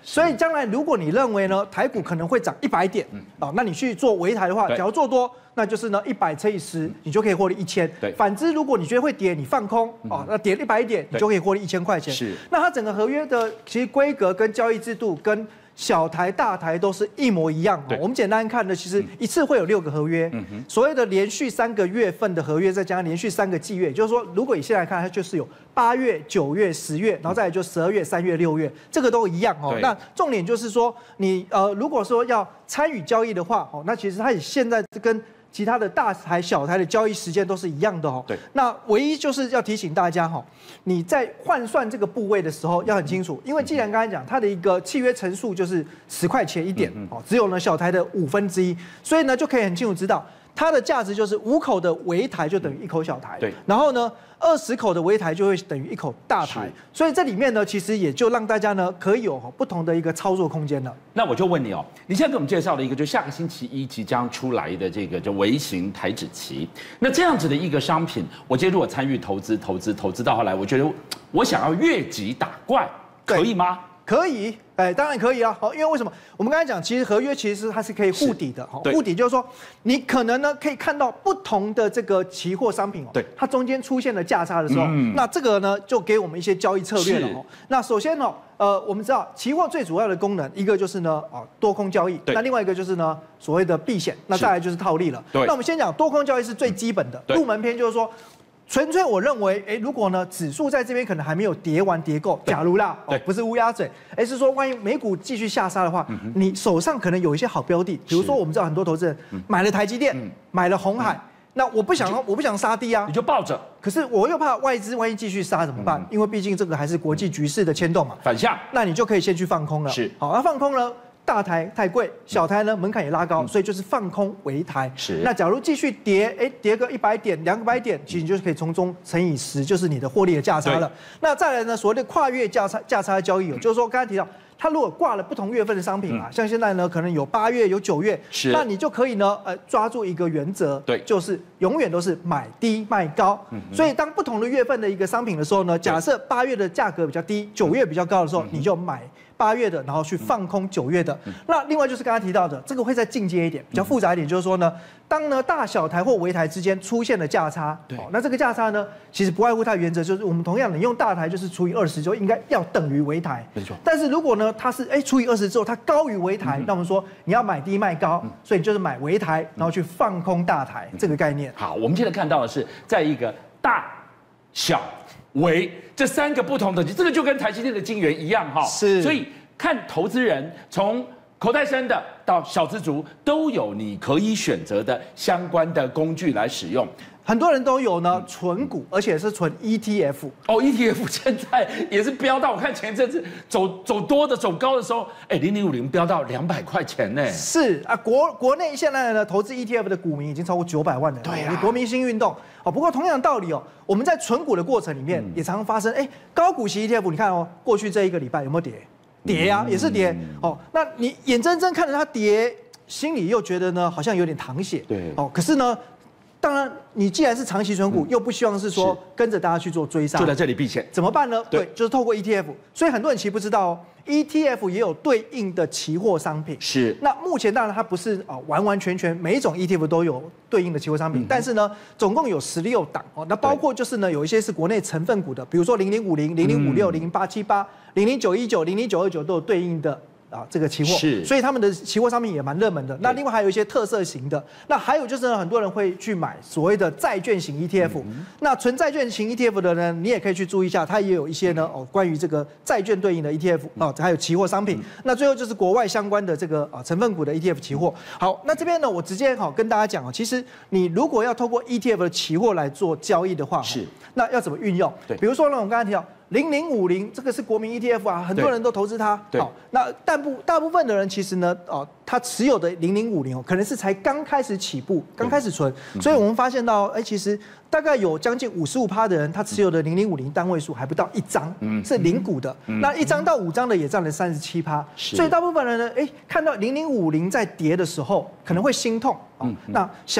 所以将来如果你认为呢台股可能会涨一百点，哦，那你去做微台的话，假如做多，那就是呢一百乘以十，你就可以获利一千。 对， 反之如果你觉得会跌，你放空哦，那跌一百点，你就可以获利一千块钱。 是， 那它整个合约的其实规格跟交易制度跟小台、大台都是一模一样。我们简单看呢，其实一次会有六个合约，嗯、所谓的连续三个月份的合约，再加上连续三个季月，也就是说，如果你现在看，它就是有八月、九月、十月，然后再来就十二月、三月、六月，这个都一样哦。那重点就是说，你呃，如果说要参与交易的话，哦，那其实它也现在跟其他的大台、小台的交易时间都是一样的哦。对。那唯一就是要提醒大家哈，你在换算这个部位的时候要很清楚，因为既然刚才讲它的一个契约成数就是十块钱一点哦，只有呢小台的五分之一，所以呢就可以很清楚知道它的价值就是五口的微台就等于一口小台。对。然后呢，二十口的微台就会等于一口大台，所以这里面呢，其实也就让大家呢可以有不同的一个操作空间了。 那我就问你哦，你现在给我们介绍了一个，就下个星期一即将出来的这个就微型台指期，那这样子的一个商品，我今天如果参与投资，投资，投资到后来，我觉得我想要越级打怪，可以吗？ 可以，哎，当然可以啊。好，因为为什么？我们刚才讲，其实合约其实它是可以护底的。好，护底就是说，你可能呢可以看到不同的这个期货商品哦，对，它中间出现了价差的时候，嗯、那这个呢就给我们一些交易策略了哦。那首先呢，呃，我们知道期货最主要的功能，一个就是呢啊多空交易，那另外一个就是呢所谓的避险，那再来就是套利了。对，那我们先讲多空交易是最基本的入门篇，就是说。纯粹我认为，哎，如果呢指数在这边可能还没有跌完跌够，假如啦，哦，不是乌鸦嘴，而是说万一美股继续下杀的话，嗯、你手上可能有一些好标的，比如说我们知道很多投资人买了台积电，嗯、买了鸿海，嗯、那我不想我不想杀低啊， 你就抱着， 可是我又怕外资万一继续杀怎么办？嗯、因为毕竟这个还是国际局势的牵动嘛， 反向， 那你就可以先去放空了。是，好，那放空呢？大台太贵，小台呢门槛也拉高，嗯、所以就是放空微台。是，那假如继续跌，哎，跌个一百点、两百点，其实你就是可以从中乘以十，就是你的获利的价差了。那再来呢，所谓的跨越价差价差的交易，有、嗯、就是说刚才提到，它如果挂了不同月份的商品啊，嗯、像现在呢可能有八月有九月，是，那你就可以呢，呃，抓住一个原则，对，就是永远都是买低卖高。嗯、所以当不同的月份的一个商品的时候呢，假设八月的价格比较低，九月比较高的时候，嗯、你就买。八月的，然后去放空九月的。嗯、那另外就是刚才提到的，这个会再进阶一点，比较复杂一点，就是说呢，当呢大小台或微台之间出现了价差，对、哦，那这个价差呢，其实不外乎它的原则就是，我们同样你用大台就是除以二十，就应该要等于微台，没错。但是如果呢它是哎除以二十之后它高于微台，嗯、那我们说你要买低卖高，嗯、所以就是买微台，然后去放空大台、嗯、这个概念。 好，我们现在看到的是在一个大小。微这三个不同等级，这个就跟台积电的晶圆一样哈，是，所以看投资人从口袋深的到小资族都有你可以选择的相关的工具来使用。 很多人都有呢，存股，而且是存 E T F。 哦 ，E T F 现在也是飙到，我看前阵子走走多的、走高的时候，哎，零零五零飙到两百块钱呢。 是啊，国国内现在呢，投资 E T F 的股民已经超过九百万人。对啊，国民新运动。哦，不过同样的道理哦，我们在存股的过程里面也常常发生，哎，高股息 E T F， 你看哦，过去这一个礼拜有没有跌？跌啊，也是跌。哦，那你眼睁睁看着它跌，心里又觉得呢，好像有点淌血。对。哦，可是呢。当然，你既然是长期存股，嗯、又不希望是说跟着大家去做追杀， 就在这里避险， 怎么办呢？对，对就是透过 E T F。所以很多人其实不知道哦 ，E T F 也有对应的期货商品。是。那目前当然它不是啊、哦、完完全全每一种 E T F 都有对应的期货商品，嗯、但是呢，总共有十六档哦。那包括就是呢，有一些是国内成分股的，比如说零零五零、零零五六、零零八七八、零零九一九、零零九二九都有对应的。啊，这个期货是，所以他们的期货商品也蛮热门的。那另外还有一些特色型的，那还有就是很多人会去买所谓的债券型 E T F。嗯、那纯债券型 E T F 的呢，你也可以去注意一下，它也有一些呢哦关于这个债券对应的 E T F 啊，还有期货商品。嗯、那最后就是国外相关的这个啊成分股的 E T F 期货。好，那这边呢，我直接好跟大家讲哦，其实你如果要透过 E T F 的期货来做交易的话，是，那要怎么运用？对，比如说呢，我们刚才提到。零零五零这个是国民 E T F 啊，很多人都投资它。好，那大部大部分的人其实呢，哦，他持有的零零五零哦，可能是才刚开始起步，刚开始存，所以我们发现到，哎，其实大概有将近五十五趴的人，他持有的零零五零单位数还不到一张，嗯，是零股的。嗯、那一张到五张的也占了三十七趴，所以大部分人呢，哎，看到零零五零在跌的时候，可能会心痛。嗯，那想要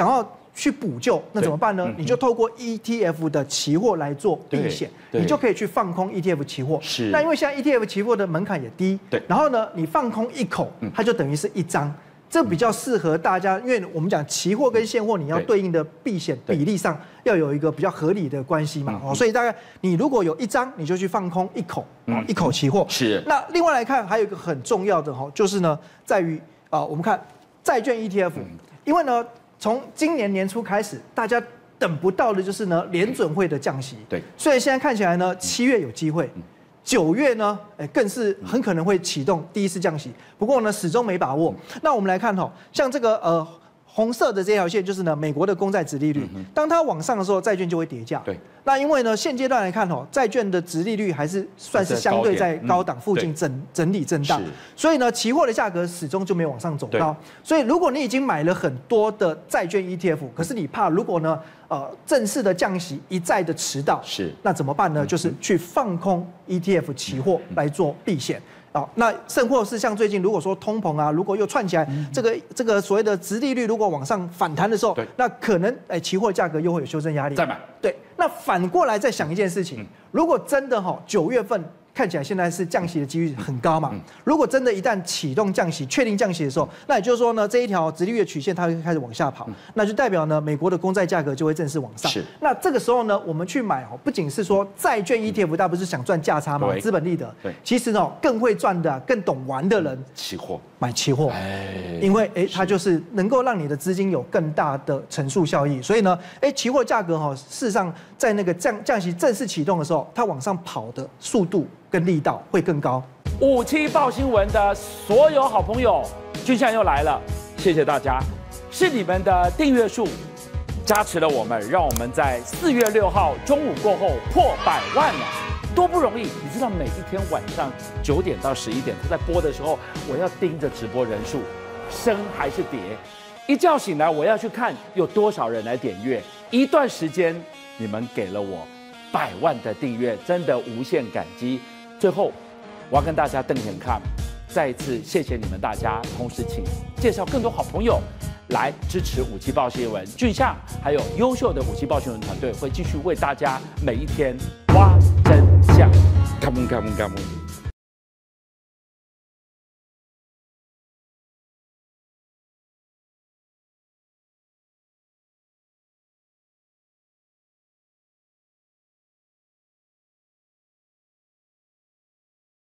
去补救，那怎么办呢？你就透过 E T F 的期货来做避险，你就可以去放空 E T F 期货。 是。 那因为现在 E T F 期货的门槛也低， 对。 然后呢，你放空一口，它就等于是一张。这比较适合大家，因为我们讲期货跟现货，你要对应的避险比例上要有一个比较合理的关系嘛，哦，所以大概你如果有一张，你就去放空一口，哦，一口期货。 是。 那另外来看，还有一个很重要的哈，就是呢，在于啊，我们看债券 E T F，因为呢，从今年年初开始，大家等不到的就是呢联准会的降息， 对， 所以现在看起来呢，七月有机会。九月呢，哎，更是很可能会启动第一次降息，不过呢，始终没把握。那我们来看哈，像这个呃红色的这条线就是呢美国的公债殖利率，当它往上的时候，债券就会跌价。 对。 那因为呢，现阶段来看哦，债券的殖利率还是算是相对在高档附近整整理震荡，所以呢，期货的价格始终就没往上走高。所以如果你已经买了很多的债券 E T F， 可是你怕如果呢，呃，正式的降息一再的迟到， 是， 那怎么办呢？就是去放空 E T F 期货来做避险。哦，那甚或是像最近如果说通膨啊，如果又串起来，这个这个所谓的殖利率如果往上反弹的时候，那可能哎期货价格又会有修正压力。 再买。对， 那反过来再想一件事情，如果真的哈九月份看起来现在是降息的几率很高嘛，如果真的一旦启动降息，确定降息的时候，那也就是说呢，这一条殖利率的曲线它会开始往下跑，那就代表呢美国的公债价格就会正式往上。 是。那这个时候呢，我们去买哦，不仅是说债券 E T F， 大家不是想赚价差嘛，资本利得。对。其实呢，更会赚的、更懂玩的人， 期货买期货，哎，因为哎它就是能够让你的资金有更大的乘数效益，所以呢，哎期货价格哈，事实上在那个降降息正式启动的时候，它往上跑的速度跟力道会更高。 五七报新闻的所有好朋友，俊相又来了，谢谢大家，是你们的订阅数加持了我们，让我们在四月六号中午过后破百万了，多不容易！你知道每一天晚上九点到十一点，他在播的时候，我要盯着直播人数升还是跌，一觉醒来我要去看有多少人来点阅，一段时间你们给了我百万的订阅，真的无限感激。最后，我要跟大家瞪眼看，再一次谢谢你们大家，同时请介绍更多好朋友来支持五七报新闻。俊相还有优秀的五七报新闻团队会继续为大家每一天挖真相。Come on, come on, come on.